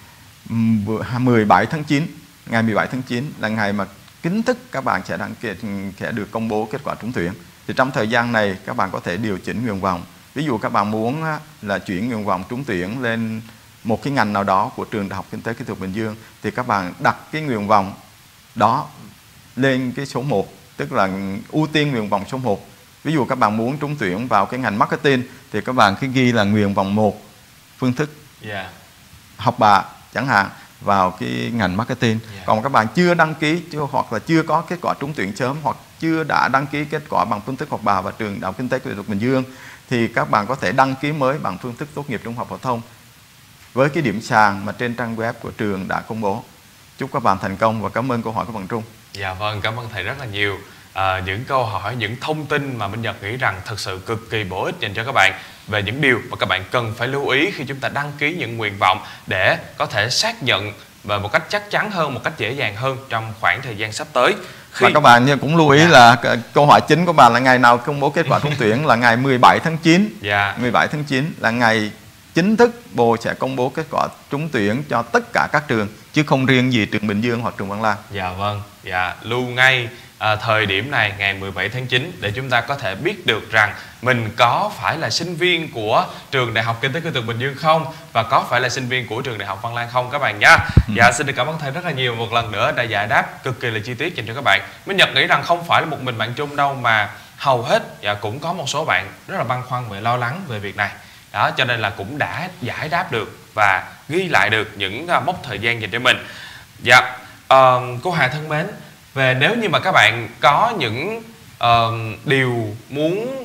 mười bảy tháng chín. Ngày mười bảy tháng chín là ngày mà chính thức các bạn sẽ đăng ký, sẽ được công bố kết quả trúng tuyển. Thì trong thời gian này các bạn có thể điều chỉnh nguyện vọng. Ví dụ các bạn muốn là chuyển nguyện vọng trúng tuyển lên một cái ngành nào đó của trường Đại học Kinh tế Kỹ thuật Bình Dương thì các bạn đặt cái nguyện vọng đó lên cái số một, tức là ưu tiên nguyện vọng số một. Ví dụ các bạn muốn trúng tuyển vào cái ngành marketing thì các bạn cứ ghi là nguyện vọng một phương thức yeah. học bạ chẳng hạn vào cái ngành marketing. Yeah. Còn các bạn chưa đăng ký chưa, hoặc là chưa có kết quả trúng tuyển sớm hoặc chưa đã đăng ký kết quả bằng phương thức học bạ vào trường Đại học Kinh tế Kỹ thuật Bình Dương thì các bạn có thể đăng ký mới bằng phương thức tốt nghiệp trung học phổ thông với cái điểm sàn mà trên trang web của trường đã công bố. Chúc các bạn thành công và cảm ơn câu hỏi của bạn Trung. Dạ vâng, cảm ơn thầy rất là nhiều. À, những câu hỏi, những thông tin mà Minh Nhật nghĩ rằng thật sự cực kỳ bổ ích dành cho các bạn về những điều mà các bạn cần phải lưu ý khi chúng ta đăng ký những nguyện vọng để có thể xác nhận và một cách chắc chắn hơn, một cách dễ dàng hơn trong khoảng thời gian sắp tới. Khi... Và các bạn cũng lưu ý yeah. là câu hỏi chính của bạn là ngày nào công bố kết quả trúng tuyển là ngày mười bảy tháng chín. Yeah. mười bảy tháng chín là ngày chính thức Bộ sẽ công bố kết quả trúng tuyển cho tất cả các trường, chứ không riêng gì trường Bình Dương hoặc trường Văn Lang. Dạ vâng, dạ lưu ngay à, thời điểm này ngày mười bảy tháng chín để chúng ta có thể biết được rằng mình có phải là sinh viên của trường Đại học Kinh tế Kỹ thuật Bình Dương không, và có phải là sinh viên của trường Đại học Văn Lang không các bạn nhé. Ừ. Dạ xin được cảm ơn thầy rất là nhiều, một lần nữa đã giải đáp cực kỳ là chi tiết dành cho các bạn. Minh Nhật nghĩ rằng không phải là một mình bạn Trung đâu, mà hầu hết dạ, cũng có một số bạn rất là băn khoăn về lo lắng về việc này. Đó, cho nên là cũng đã giải đáp được và ghi lại được những uh, mốc thời gian dành cho mình. Dạ, uh, cô Hà thân mến, về nếu như mà các bạn có những uh, điều muốn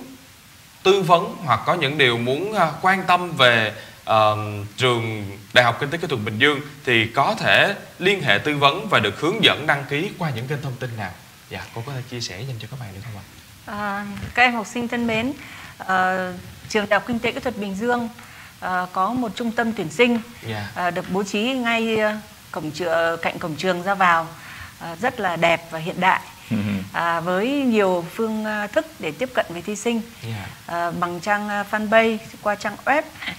tư vấn hoặc có những điều muốn uh, quan tâm về uh, trường Đại học Kinh tế Kỹ thuật Bình Dương thì có thể liên hệ tư vấn và được hướng dẫn đăng ký qua những kênh thông tin nào? Dạ, cô có thể chia sẻ dành cho các bạn được không ạ? À, các em học sinh thân mến, uh, trường Đại học Kinh tế Kỹ thuật Bình Dương uh, có một trung tâm tuyển sinh yeah. uh, được bố trí ngay uh, cổng trường, cạnh cổng trường ra vào, uh, rất là đẹp và hiện đại, uh, với nhiều phương thức để tiếp cận với thí sinh, yeah. uh, bằng trang fanpage, qua trang web,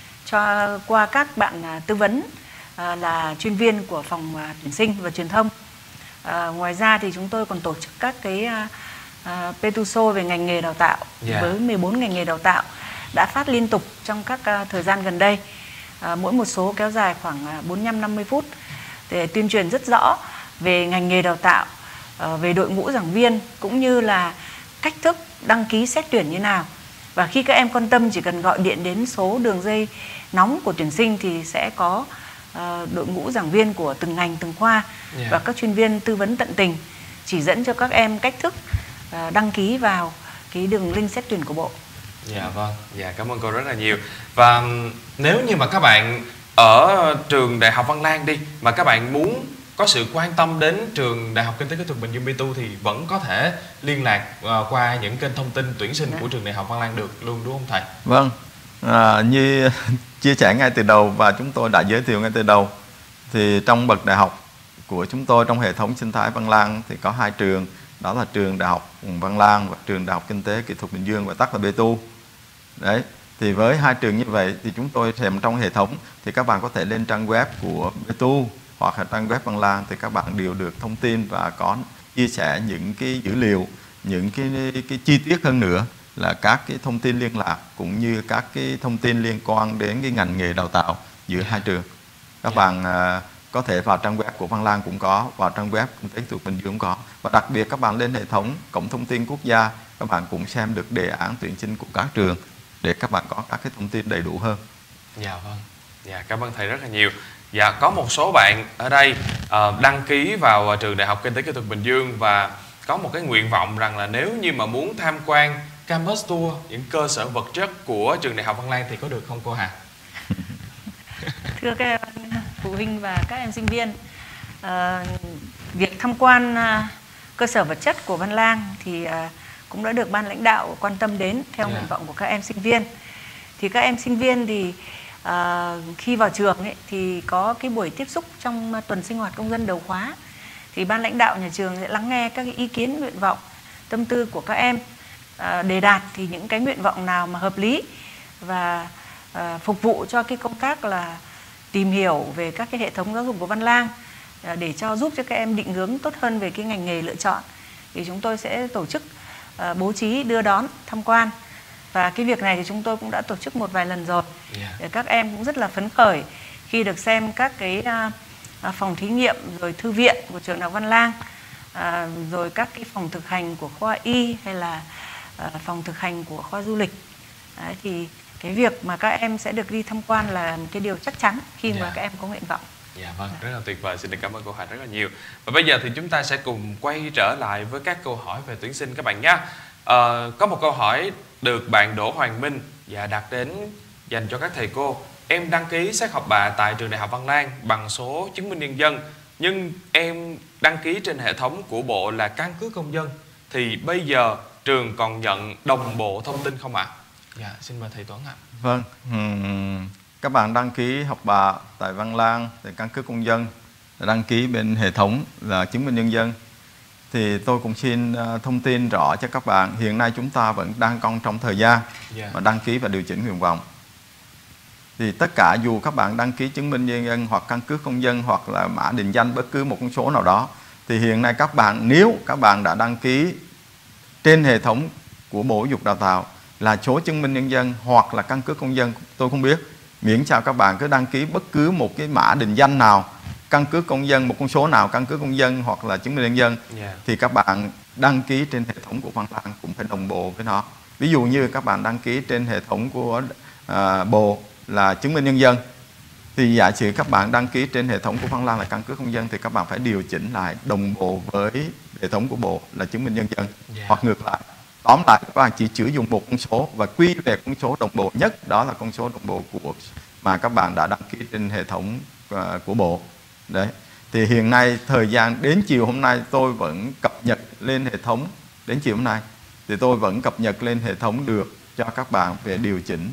cho qua các bạn uh, tư vấn uh, là chuyên viên của phòng uh, tuyển sinh và truyền thông. Uh, ngoài ra thì chúng tôi còn tổ chức các cái uh, uh, Petuso về ngành nghề đào tạo, yeah. với mười bốn ngành nghề đào tạo đã phát liên tục trong các uh, thời gian gần đây, uh, mỗi một số kéo dài khoảng uh, bốn mươi lăm đến năm mươi phút để tuyên truyền rất rõ về ngành nghề đào tạo, uh, về đội ngũ giảng viên, cũng như là cách thức đăng ký xét tuyển như nào. Và khi các em quan tâm chỉ cần gọi điện đến số đường dây nóng của tuyển sinh thì sẽ có uh, đội ngũ giảng viên của từng ngành từng khoa, yeah. và các chuyên viên tư vấn tận tình chỉ dẫn cho các em cách thức uh, đăng ký vào cái đường link xét tuyển của Bộ. Dạ vâng, dạ cảm ơn cô rất là nhiều. Và nếu như mà các bạn ở trường Đại học Văn Lang đi, mà các bạn muốn có sự quan tâm đến trường Đại học Kinh tế Kỹ thuật Bình Dương Pê tê u thì vẫn có thể liên lạc uh, qua những kênh thông tin tuyển sinh, dạ. của trường Đại học Văn Lang được luôn, đúng không thầy? Vâng, à, như chia sẻ ngay từ đầu và chúng tôi đã giới thiệu ngay từ đầu, thì trong bậc đại học của chúng tôi, trong hệ thống sinh thái Văn Lang thì có hai trường, đó là trường Đại học Văn Lang và trường Đại học Kinh tế Kỹ thuật Bình Dương, và tắt là pê tê u. Đấy, thì với hai trường như vậy thì chúng tôi xem trong hệ thống thì các bạn có thể lên trang web của pê tê u hoặc là trang web Văn Lang, thì các bạn đều được thông tin và có chia sẻ những cái dữ liệu, những cái, cái chi tiết hơn nữa là các cái thông tin liên lạc cũng như các cái thông tin liên quan đến cái ngành nghề đào tạo giữa hai trường. Các yeah. bạn uh, có thể vào trang web của Văn Lang cũng có, vào trang web Kinh tế Kỹ thuật Bình Dương cũng có, và đặc biệt các bạn lên hệ thống cổng thông tin quốc gia, các bạn cũng xem được đề án tuyển sinh của các trường để các bạn có các cái thông tin đầy đủ hơn. Dạ vâng, dạ cảm ơn thầy rất là nhiều. Dạ, có một số bạn ở đây uh, đăng ký vào trường Đại học Kinh tế Kỹ thuật Bình Dương và có một cái nguyện vọng rằng là nếu như mà muốn tham quan campus tour, những cơ sở vật chất của trường Đại học Văn Lang thì có được không cô Hà? Thưa các em phụ huynh và các em sinh viên, uh, việc tham quan uh, cơ sở vật chất của Văn Lang thì uh, cũng đã được ban lãnh đạo quan tâm đến theo yeah. nguyện vọng của các em sinh viên. Thì các em sinh viên thì uh, khi vào trường ấy, thì có cái buổi tiếp xúc trong tuần sinh hoạt công dân đầu khóa, thì ban lãnh đạo nhà trường sẽ lắng nghe các cái ý kiến, nguyện vọng, tâm tư của các em, uh, đề đạt thì những cái nguyện vọng nào mà hợp lý và uh, phục vụ cho cái công tác là tìm hiểu về các cái hệ thống giáo dục của Văn Lang, uh, để cho giúp cho các em định hướng tốt hơn về cái ngành nghề lựa chọn, thì chúng tôi sẽ tổ chức uh, bố trí đưa đón tham quan. Và cái việc này thì chúng tôi cũng đã tổ chức một vài lần rồi. Yeah. Để các em cũng rất là phấn khởi khi được xem các cái uh, phòng thí nghiệm, rồi thư viện của trường Đại học Văn Lang, uh, rồi các cái phòng thực hành của khoa y hay là uh, phòng thực hành của khoa du lịch. Đấy, thì cái việc mà các em sẽ được đi tham quan là một cái điều chắc chắn khi yeah. mà các em có nguyện vọng. Dạ vâng, rất là tuyệt vời. Xin được cảm ơn cô Hà rất là nhiều. Và bây giờ thì chúng ta sẽ cùng quay trở lại với các câu hỏi về tuyển sinh các bạn nhé. Uh, có một câu hỏi được bạn Đỗ Hoàng Minh và đặt đến dành cho các thầy cô. Em đăng ký xét học bạ tại trường Đại học Văn Lang bằng số chứng minh nhân dân, nhưng em đăng ký trên hệ thống của Bộ là căn cước công dân, thì bây giờ trường còn nhận đồng bộ thông tin không ạ? À? Dạ, xin mời thầy Tuấn ạ. Vâng, uhm, các bạn đăng ký học bạ tại Văn Lang thì căn cước công dân, đăng ký bên hệ thống là chứng minh nhân dân. Thì tôi cũng xin thông tin rõ cho các bạn, hiện nay chúng ta vẫn đang còn trong thời gian yeah. và đăng ký và điều chỉnh nguyện vọng. Thì tất cả dù các bạn đăng ký chứng minh nhân dân hoặc căn cước công dân hoặc là mã định danh bất cứ một con số nào đó, thì hiện nay các bạn, nếu các bạn đã đăng ký trên hệ thống của Bộ Giáo dục Đào tạo là số chứng minh nhân dân hoặc là căn cước công dân, tôi không biết, miễn sao các bạn cứ đăng ký bất cứ một cái mã định danh nào, căn cước công dân, một con số nào, căn cước công dân hoặc là chứng minh nhân dân, yeah. thì các bạn đăng ký trên hệ thống của Văn Lang cũng phải đồng bộ với nó. Ví dụ như các bạn đăng ký trên hệ thống của uh, Bộ là chứng minh nhân dân, thì giả sử các bạn đăng ký trên hệ thống của Văn Lang là căn cước công dân, thì các bạn phải điều chỉnh lại đồng bộ với hệ thống của Bộ là chứng minh nhân dân, yeah. hoặc ngược lại. Tóm lại các bạn chỉ sử dụng một con số và quy về con số đồng bộ nhất, đó là con số đồng bộ của mà các bạn đã đăng ký trên hệ thống uh, của Bộ. Đấy. Thì hiện nay thời gian đến chiều hôm nay tôi vẫn cập nhật lên hệ thống, đến chiều hôm nay thì tôi vẫn cập nhật lên hệ thống được cho các bạn về điều chỉnh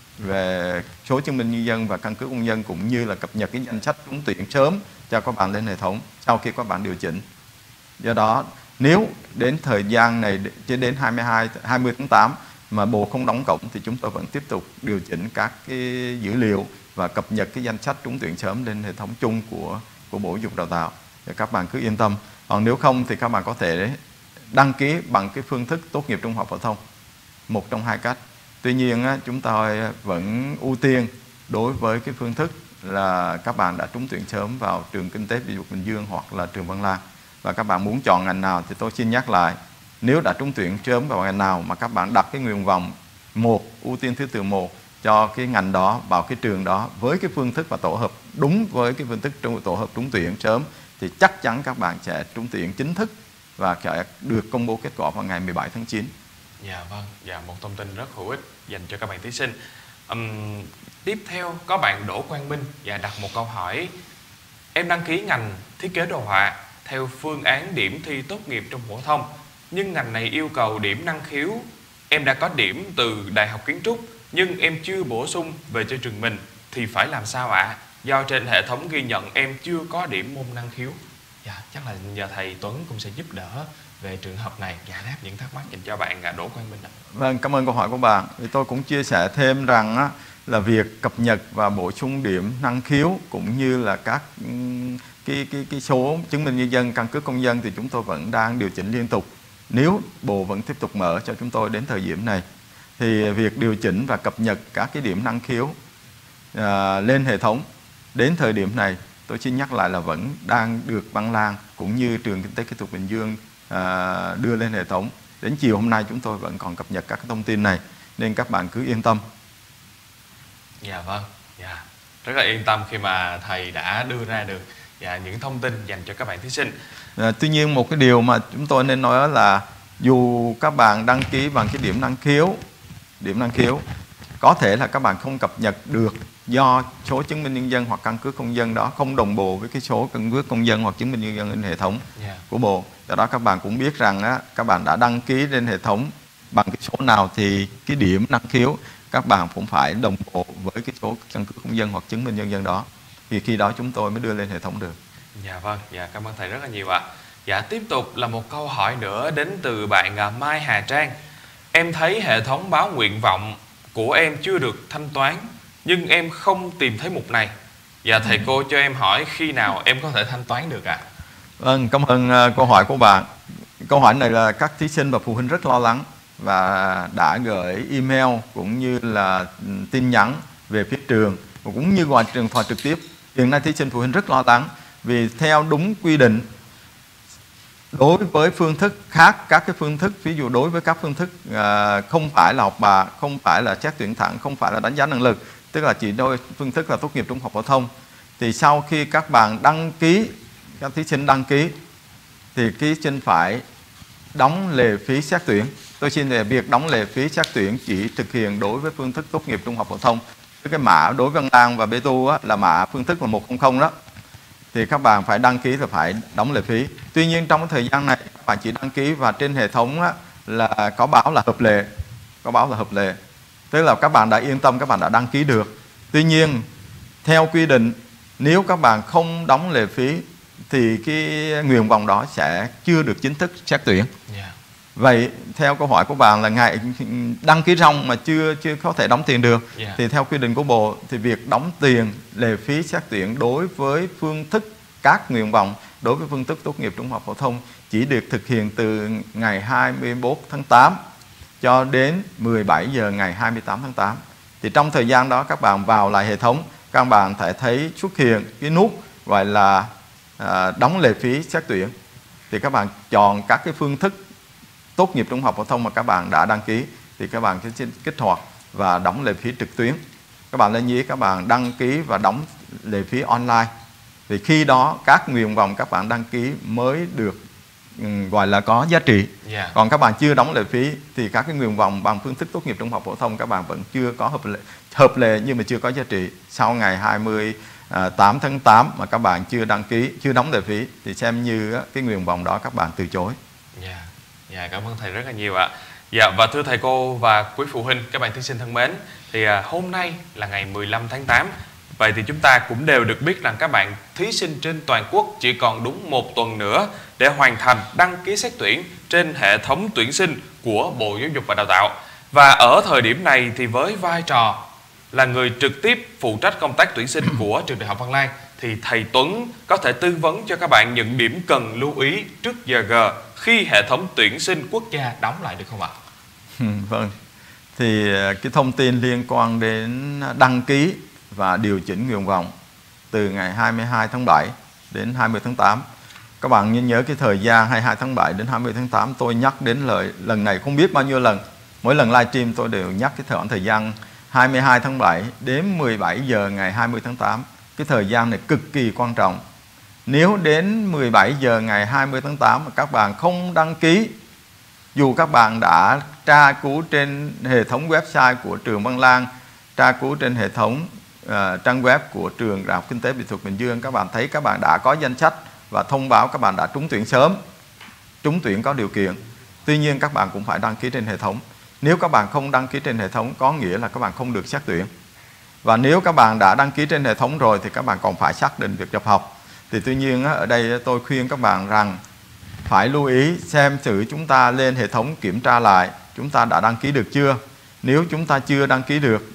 về số chứng minh nhân dân và căn cước công dân, cũng như là cập nhật cái danh sách trúng tuyển sớm cho các bạn lên hệ thống sau khi các bạn điều chỉnh. Do đó nếu đến thời gian này cho đến hai mươi hai, hai mươi tháng tám mà Bộ không đóng cổng thì chúng tôi vẫn tiếp tục điều chỉnh các cái dữ liệu và cập nhật cái danh sách trúng tuyển sớm lên hệ thống chung của của Bộ Giáo dục Đào tạo. Thì các bạn cứ yên tâm. Còn nếu không thì các bạn có thể đăng ký bằng cái phương thức tốt nghiệp trung học phổ thông, một trong hai cách. Tuy nhiên chúng tôi vẫn ưu tiên đối với cái phương thức là các bạn đã trúng tuyển sớm vào trường Kinh tế Kỹ thuật Bình Dương hoặc là trường Văn Lang, và các bạn muốn chọn ngành nào thì tôi xin nhắc lại, nếu đã trúng tuyển sớm vào ngành nào mà các bạn đặt cái nguyện vọng một, ưu tiên thứ tự một cho cái ngành đó vào cái trường đó với cái phương thức và tổ hợp đúng với cái phương thức tổ hợp trúng tuyển sớm, thì chắc chắn các bạn sẽ trúng tuyển chính thức và sẽ được công bố kết quả vào ngày mười bảy tháng chín. Dạ vâng, dạ, một thông tin rất hữu ích dành cho các bạn thí sinh. Um, tiếp theo có bạn Đỗ Quang Minh và đặt một câu hỏi: em đăng ký ngành thiết kế đồ họa theo phương án điểm thi tốt nghiệp trung phổ thông, nhưng ngành này yêu cầu điểm năng khiếu. Em đã có điểm từ Đại học Kiến trúc nhưng em chưa bổ sung về cho trường mình, thì phải làm sao ạ? À? Do trên hệ thống ghi nhận em chưa có điểm môn năng khiếu. Dạ, chắc là nhờ thầy Tuấn cũng sẽ giúp đỡ về trường hợp này, giải đáp những thắc mắc dành cho bạn Đỗ Quang Minh. Vâng, cảm ơn câu hỏi của bạn. Thì tôi cũng chia sẻ thêm rằng á, là việc cập nhật và bổ sung điểm năng khiếu cũng như là các cái, cái, cái số chứng minh nhân dân, căn cước công dân thì chúng tôi vẫn đang điều chỉnh liên tục. Nếu Bộ vẫn tiếp tục mở cho chúng tôi đến thời điểm này, thì việc điều chỉnh và cập nhật các cái điểm năng khiếu à, lên hệ thống đến thời điểm này, tôi xin nhắc lại là vẫn đang được Văn Lang cũng như trường Kinh tế Kỹ thuật Bình Dương à, đưa lên hệ thống. Đến chiều hôm nay chúng tôi vẫn còn cập nhật các thông tin này, nên các bạn cứ yên tâm. Dạ vâng, dạ, rất là yên tâm khi mà thầy đã đưa ra được dạ, những thông tin dành cho các bạn thí sinh. À, tuy nhiên một cái điều mà chúng tôi nên nói là dù các bạn đăng ký bằng cái điểm năng khiếu, điểm năng khiếu có thể là các bạn không cập nhật được do số chứng minh nhân dân hoặc căn cước công dân đó không đồng bộ với cái số căn cước công dân hoặc chứng minh nhân dân trên hệ thống yeah. của Bộ. Do đó các bạn cũng biết rằng á, các bạn đã đăng ký trên hệ thống bằng cái số nào thì cái điểm năng khiếu các bạn cũng phải đồng bộ với cái số căn cước công dân hoặc chứng minh nhân dân đó. Thì khi đó chúng tôi mới đưa lên hệ thống được. Dạ vâng, dạ cảm ơn thầy rất là nhiều ạ. Dạ, tiếp tục là một câu hỏi nữa đến từ bạn Mai Hà Trang. Em thấy hệ thống báo nguyện vọng của em chưa được thanh toán, nhưng em không tìm thấy mục này. Dạ thầy cô cho em hỏi khi nào em có thể thanh toán được ạ? À? Vâng, cảm ơn uh, câu hỏi của bạn. Câu hỏi này là các thí sinh và phụ huynh rất lo lắng và đã gửi email cũng như là tin nhắn về phía trường cũng như qua trường thoại trực tiếp. Hiện nay thí sinh phụ huynh rất lo lắng vì theo đúng quy định, đối với phương thức khác, các cái phương thức, ví dụ đối với các phương thức à, không phải là học bạ, không phải là xét tuyển thẳng, không phải là đánh giá năng lực, tức là chỉ đôi phương thức là tốt nghiệp trung học phổ thông, thì sau khi các bạn đăng ký, các thí sinh đăng ký thì thí sinh phải đóng lệ phí xét tuyển. Tôi xin về việc đóng lệ phí xét tuyển chỉ thực hiện đối với phương thức tốt nghiệp trung học phổ thông. Cái mã đối với Văn Lang và bê tê u á, là mã phương thức là một không không đó, thì các bạn phải đăng ký là phải đóng lệ phí. Tuy nhiên trong cái thời gian này các bạn chỉ đăng ký và trên hệ thống á, là có báo là hợp lệ, có báo là hợp lệ, tức là các bạn đã yên tâm, các bạn đã đăng ký được. Tuy nhiên theo quy định, nếu các bạn không đóng lệ phí thì cái nguyện vọng đó sẽ chưa được chính thức xét tuyển. Yeah. Vậy theo câu hỏi của bạn là ngài đăng ký xong mà chưa chưa có thể đóng tiền được, Yeah. thì theo quy định của Bộ thì việc đóng tiền lệ phí xét tuyển đối với phương thức các nguyện vọng đối với phương thức tốt nghiệp trung học phổ thông chỉ được thực hiện từ ngày hai mươi mốt tháng tám cho đến mười bảy giờ ngày hai mươi tám tháng tám. Thì trong thời gian đó các bạn vào lại hệ thống, các bạn thể thấy xuất hiện cái nút gọi là à, đóng lệ phí xét tuyển. Thì các bạn chọn các cái phương thức tốt nghiệp trung học phổ thông mà các bạn đã đăng ký, thì các bạn sẽ kích hoạt và đóng lệ phí trực tuyến. Các bạn lưu ý các bạn đăng ký và đóng lệ phí online. Vì khi đó các nguyện vọng các bạn đăng ký mới được um, gọi là có giá trị. Yeah. Còn các bạn chưa đóng lệ phí thì các cái nguyện vọng bằng phương thức tốt nghiệp trung học phổ thông các bạn vẫn chưa có hợp lệ, hợp lệ nhưng mà chưa có giá trị. Sau ngày hai mươi tám tháng tám mà các bạn chưa đăng ký, chưa đóng lệ phí thì xem như cái nguyện vọng đó các bạn từ chối. Dạ, dạ cảm ơn thầy rất là nhiều ạ. Dạ, và thưa thầy cô và quý phụ huynh, các bạn thí sinh thân mến, thì à, hôm nay là ngày mười lăm tháng tám. Vậy thì chúng ta cũng đều được biết rằng các bạn thí sinh trên toàn quốc chỉ còn đúng một tuần nữa để hoàn thành đăng ký xét tuyển trên hệ thống tuyển sinh của Bộ Giáo dục và Đào tạo. Và ở thời điểm này thì với vai trò là người trực tiếp phụ trách công tác tuyển sinh của trường Đại học Văn Lang, thì thầy Tuấn có thể tư vấn cho các bạn những điểm cần lưu ý trước giờ G khi hệ thống tuyển sinh quốc gia đóng lại được không ạ? Vâng, thì cái thông tin liên quan đến đăng ký và điều chỉnh nguyện vọng từ ngày hai mươi hai tháng bảy đến hai mươi tháng tám. Các bạn nhớ nhớ cái thời gian hai mươi hai tháng bảy đến hai mươi tháng tám tôi nhắc đến lời lần này không biết bao nhiêu lần. Mỗi lần livestream tôi đều nhắc cái khoảng thời gian hai mươi hai tháng bảy đến mười bảy giờ ngày hai mươi tháng tám. Cái thời gian này cực kỳ quan trọng. Nếu đến mười bảy giờ ngày hai mươi tháng tám mà các bạn không đăng ký, dù các bạn đã tra cứu trên hệ thống website của trường Văn Lang, tra cứu trên hệ thống uh, trang web của trường Đại học Kinh tế Kỹ thuật Bình Dương, các bạn thấy các bạn đã có danh sách và thông báo các bạn đã trúng tuyển sớm, trúng tuyển có điều kiện. Tuy nhiên các bạn cũng phải đăng ký trên hệ thống. Nếu các bạn không đăng ký trên hệ thống có nghĩa là các bạn không được xét tuyển. Và nếu các bạn đã đăng ký trên hệ thống rồi thì các bạn còn phải xác định việc nhập học. Thì tuy nhiên ở đây tôi khuyên các bạn rằng phải lưu ý xem thử chúng ta lên hệ thống kiểm tra lại chúng ta đã đăng ký được chưa. Nếu chúng ta chưa đăng ký được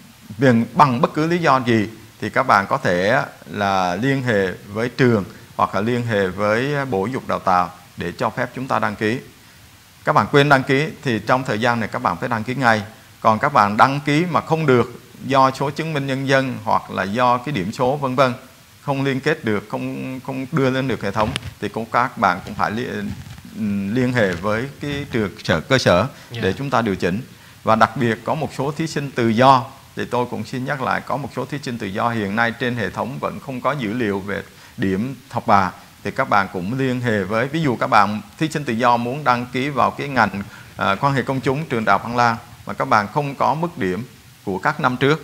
bằng bất cứ lý do gì thì các bạn có thể là liên hệ với trường hoặc là liên hệ với Bộ Giáo dục Đào tạo để cho phép chúng ta đăng ký. Các bạn quên đăng ký thì trong thời gian này các bạn phải đăng ký ngay. Còn các bạn đăng ký mà không được do số chứng minh nhân dân hoặc là do cái điểm số vân vân không liên kết được, không không đưa lên được hệ thống thì cũng các bạn cũng phải liên, liên hệ với cái trường sở cơ sở để yeah. chúng ta điều chỉnh. Và đặc biệt có một số thí sinh tự do thì tôi cũng xin nhắc lại, có một số thí sinh tự do hiện nay trên hệ thống vẫn không có dữ liệu về điểm học bạ thì các bạn cũng liên hệ với, ví dụ các bạn thí sinh tự do muốn đăng ký vào cái ngành à, quan hệ công chúng trường Đại học Văn Lang mà các bạn không có mức điểm của các năm trước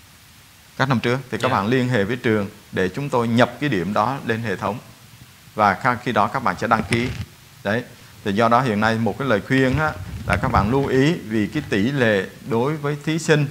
các năm trước thì các yeah. bạn liên hệ với trường để chúng tôi nhập cái điểm đó lên hệ thống và khi đó các bạn sẽ đăng ký. Đấy, thì do đó hiện nay một cái lời khuyên á, là các bạn lưu ý vì cái tỷ lệ đối với thí sinh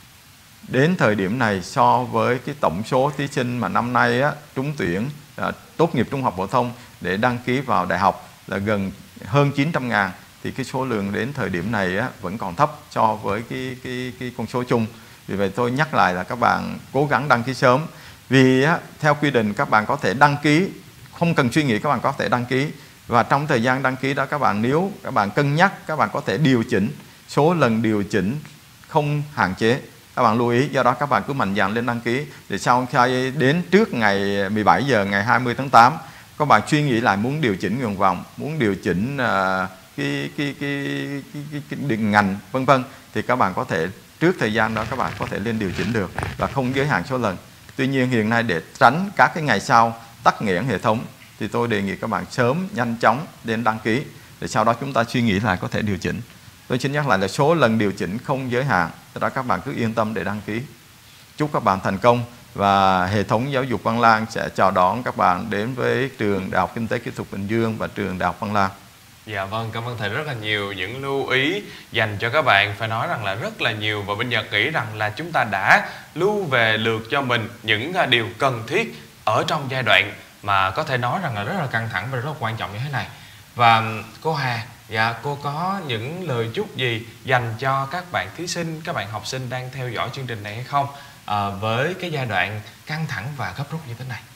đến thời điểm này so với cái tổng số thí sinh mà năm nay á, trúng tuyển à, tốt nghiệp trung học phổ thông để đăng ký vào đại học là gần hơn chín trăm ngàn thì cái số lượng đến thời điểm này á, vẫn còn thấp so với cái, cái, cái con số chung. Vì vậy tôi nhắc lại là các bạn cố gắng đăng ký sớm. Vì á, theo quy định các bạn có thể đăng ký, không cần suy nghĩ các bạn có thể đăng ký. Và trong thời gian đăng ký đó các bạn nếu các bạn cân nhắc các bạn có thể điều chỉnh, số lần điều chỉnh không hạn chế. Các bạn lưu ý, do đó các bạn cứ mạnh dạn lên đăng ký. Để sau khi đến trước ngày mười bảy giờ ngày hai mươi tháng tám các bạn suy nghĩ lại muốn điều chỉnh nguyện vọng, muốn điều chỉnh uh, cái, cái, cái, cái, cái, cái định ngành vân vân thì các bạn có thể trước thời gian đó các bạn có thể lên điều chỉnh được và không giới hạn số lần. Tuy nhiên hiện nay để tránh các cái ngày sau tắc nghẽn hệ thống thì tôi đề nghị các bạn sớm nhanh chóng đến đăng ký để sau đó chúng ta suy nghĩ lại có thể điều chỉnh. Tôi xin nhắc lại là số lần điều chỉnh không giới hạn, do đó các bạn cứ yên tâm để đăng ký. Chúc các bạn thành công và hệ thống giáo dục Văn Lang sẽ chào đón các bạn đến với trường Đại học Kinh tế Kỹ thuật Bình Dương và trường Đại học Văn Lang. Dạ vâng, cảm ơn thầy rất là nhiều. Những lưu ý dành cho các bạn phải nói rằng là rất là nhiều. Và Minh Nhật nghĩ rằng là chúng ta đã lưu về lượt cho mình những điều cần thiết ở trong giai đoạn mà có thể nói rằng là rất là căng thẳng và rất là quan trọng như thế này. Và cô Hà, Dạ, cô có những lời chúc gì dành cho các bạn thí sinh, các bạn học sinh đang theo dõi chương trình này hay không? À, với cái giai đoạn căng thẳng và gấp rút như thế này.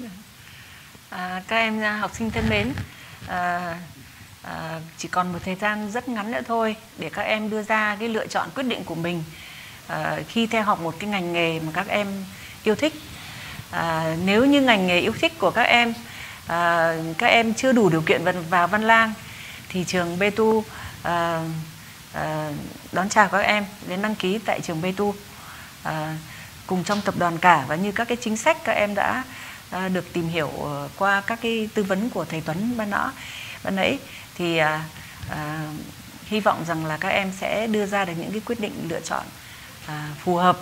À, các em học sinh thân mến, à, à, chỉ còn một thời gian rất ngắn nữa thôi để các em đưa ra cái lựa chọn quyết định của mình à, khi theo học một cái ngành nghề mà các em yêu thích. À, nếu như ngành nghề yêu thích của các em, à, các em chưa đủ điều kiện vào Văn Lang thì trường bê tê u à, à, đón chào các em đến đăng ký tại trường bê tê u à, cùng trong tập đoàn cả, và như các cái chính sách các em đã à, được tìm hiểu qua các cái tư vấn của thầy Tuấn ban nọ ban nãy thì à, à, hy vọng rằng là các em sẽ đưa ra được những cái quyết định lựa chọn à, phù hợp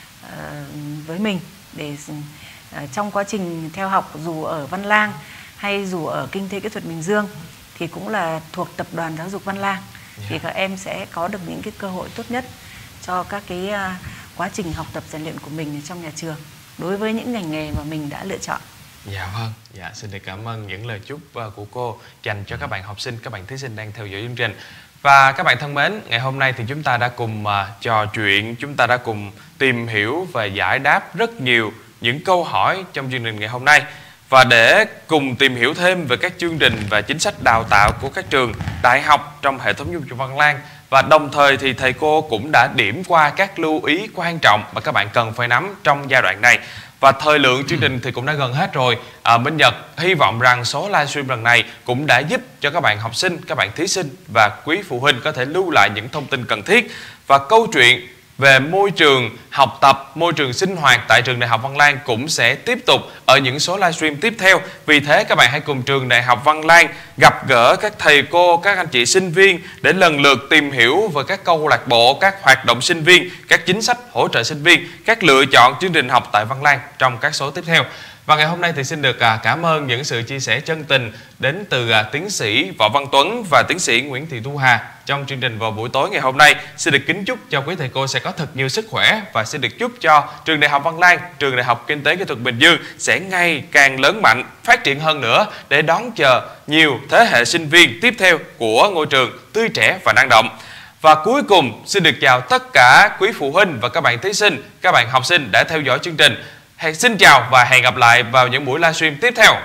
à, với mình để à, trong quá trình theo học dù ở Văn Lang hay dù ở Kinh tế Kỹ thuật Bình Dương thì cũng là thuộc tập đoàn giáo dục Văn Lang, yeah. Thì các em sẽ có được những cái cơ hội tốt nhất cho các cái uh, quá trình học tập rèn luyện của mình trong nhà trường đối với những ngành nghề mà mình đã lựa chọn. Dạ vâng, dạ xin được cảm ơn những lời chúc uh, của cô dành cho các bạn học sinh, các bạn thí sinh đang theo dõi chương trình. Và các bạn thân mến, ngày hôm nay thì chúng ta đã cùng uh, trò chuyện, chúng ta đã cùng tìm hiểu và giải đáp rất nhiều những câu hỏi trong chương trình ngày hôm nay. Và để cùng tìm hiểu thêm về các chương trình và chính sách đào tạo của các trường đại học trong hệ thống giáo dục Văn Lang, và đồng thời thì thầy cô cũng đã điểm qua các lưu ý quan trọng mà các bạn cần phải nắm trong giai đoạn này. Và thời lượng chương trình thì cũng đã gần hết rồi. à, Minh Nhật hy vọng rằng số livestream lần này cũng đã giúp cho các bạn học sinh, các bạn thí sinh và quý phụ huynh có thể lưu lại những thông tin cần thiết. Và câu chuyện về môi trường học tập, môi trường sinh hoạt tại trường Đại học Văn Lang cũng sẽ tiếp tục ở những số livestream tiếp theo. Vì thế các bạn hãy cùng trường Đại học Văn Lang gặp gỡ các thầy cô, các anh chị sinh viên để lần lượt tìm hiểu về các câu lạc bộ, các hoạt động sinh viên, các chính sách hỗ trợ sinh viên, các lựa chọn chương trình học tại Văn Lang trong các số tiếp theo. Và ngày hôm nay thì xin được cảm ơn những sự chia sẻ chân tình đến từ tiến sĩ Võ Văn Tuấn và tiến sĩ Nguyễn Thị Thu Hà trong chương trình vào buổi tối ngày hôm nay. Xin được kính chúc cho quý thầy cô sẽ có thật nhiều sức khỏe và xin được chúc cho trường Đại học Văn Lang, trường Đại học Kinh tế Kỹ thuật Bình Dương sẽ ngày càng lớn mạnh, phát triển hơn nữa để đón chờ nhiều thế hệ sinh viên tiếp theo của ngôi trường tươi trẻ và năng động. Và cuối cùng xin được chào tất cả quý phụ huynh và các bạn thí sinh, các bạn học sinh đã theo dõi chương trình. Xin chào và hẹn gặp lại vào những buổi livestream tiếp theo.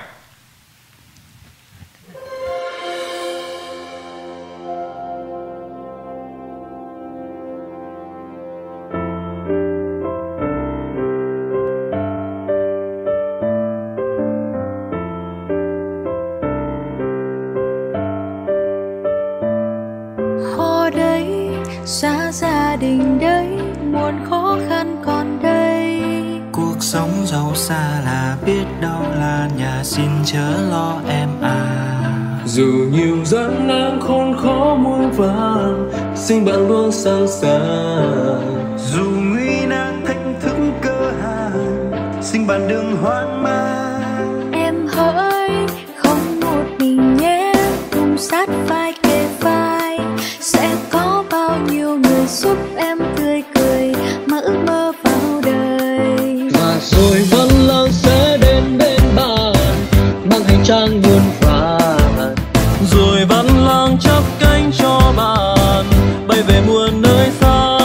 Khó đấy, xa gia đình đấy, muôn khó khăn còn đây. Cuộc sống giàu xa là biết đâu là nhà, xin chớ lo em à. Dù nhiều gian nan khốn khó muôn vàn, xin bạn luôn sẵn sàng. Dù nguy nan thách thức cơ hàn, xin bạn đừng hoang mang. Em hỡi không một mình nhé, cùng sát vai kề vai, sẽ có bao nhiêu người giúp em tươi cười mà ước mơ vào đời. Và rồi Văn Lang sẽ đến bên bạn bằng hành trang muôn vàn. Rồi Văn Lang chắp cánh cho bạn bay về muôn nơi xa.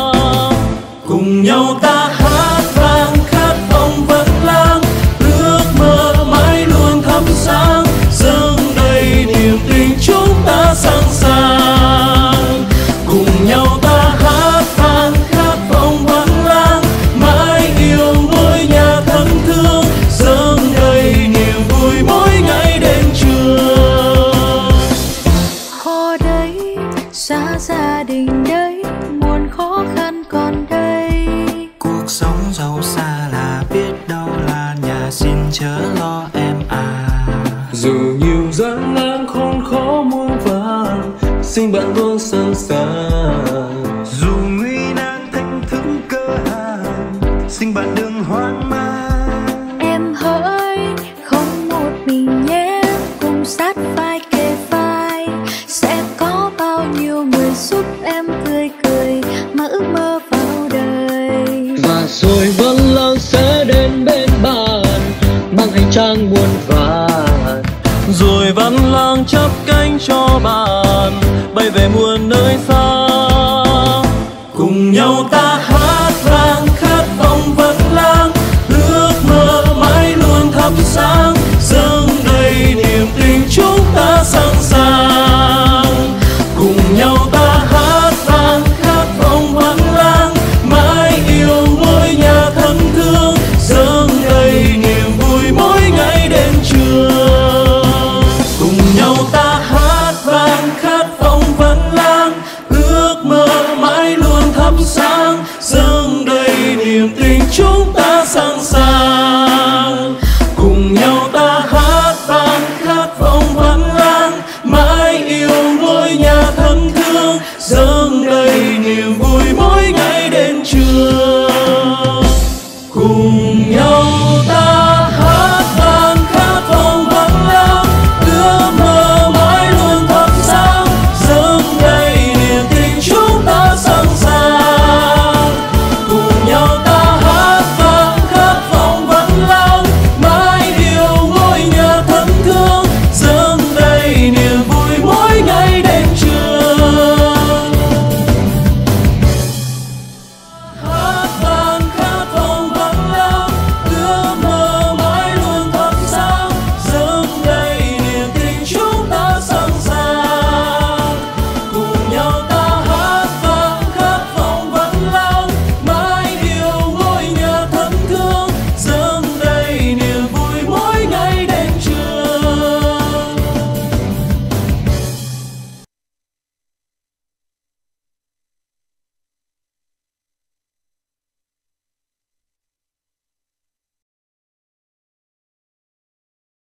Cùng nhau ta hát vang khát vọng Văn Lang, ước mơ mãi luôn thắp sáng, dâng đầy niềm tin chúng ta sẵn sàng. Cùng nhau ta hát vang khát vọng Văn Lang, mãi yêu ngôi nhà thân thương, dâng đầy niềm vui mỗi ngày đến trường. Khó đấy, xa gia đình đấy, muôn khó khăn còn đây. Cuộc sống giàu xa là biết đâu là nhà, xin chớ lo em à. Dù nhiều gian nan khốn khó muôn vàn, xin bạn luôn sẵn sàng. Dù nguy nan thách thức cơ hàn, xin bạn đừng hoang mang. Em hỡi không một mình nhé, cùng sát vai kề vai, sẽ có bao nhiêu người giúp em tươi cười mà ước mơ vào đời. Và rồi Văn Lang sẽ đến bên bạn bằng hành trang muôn vàn. rồi văn lang chắp cánh cho bạn bay về muôn nơi xa. Cùng nhau ta hát vang khát vọng vẫn lang, ước mơ mãi luôn thắp sáng.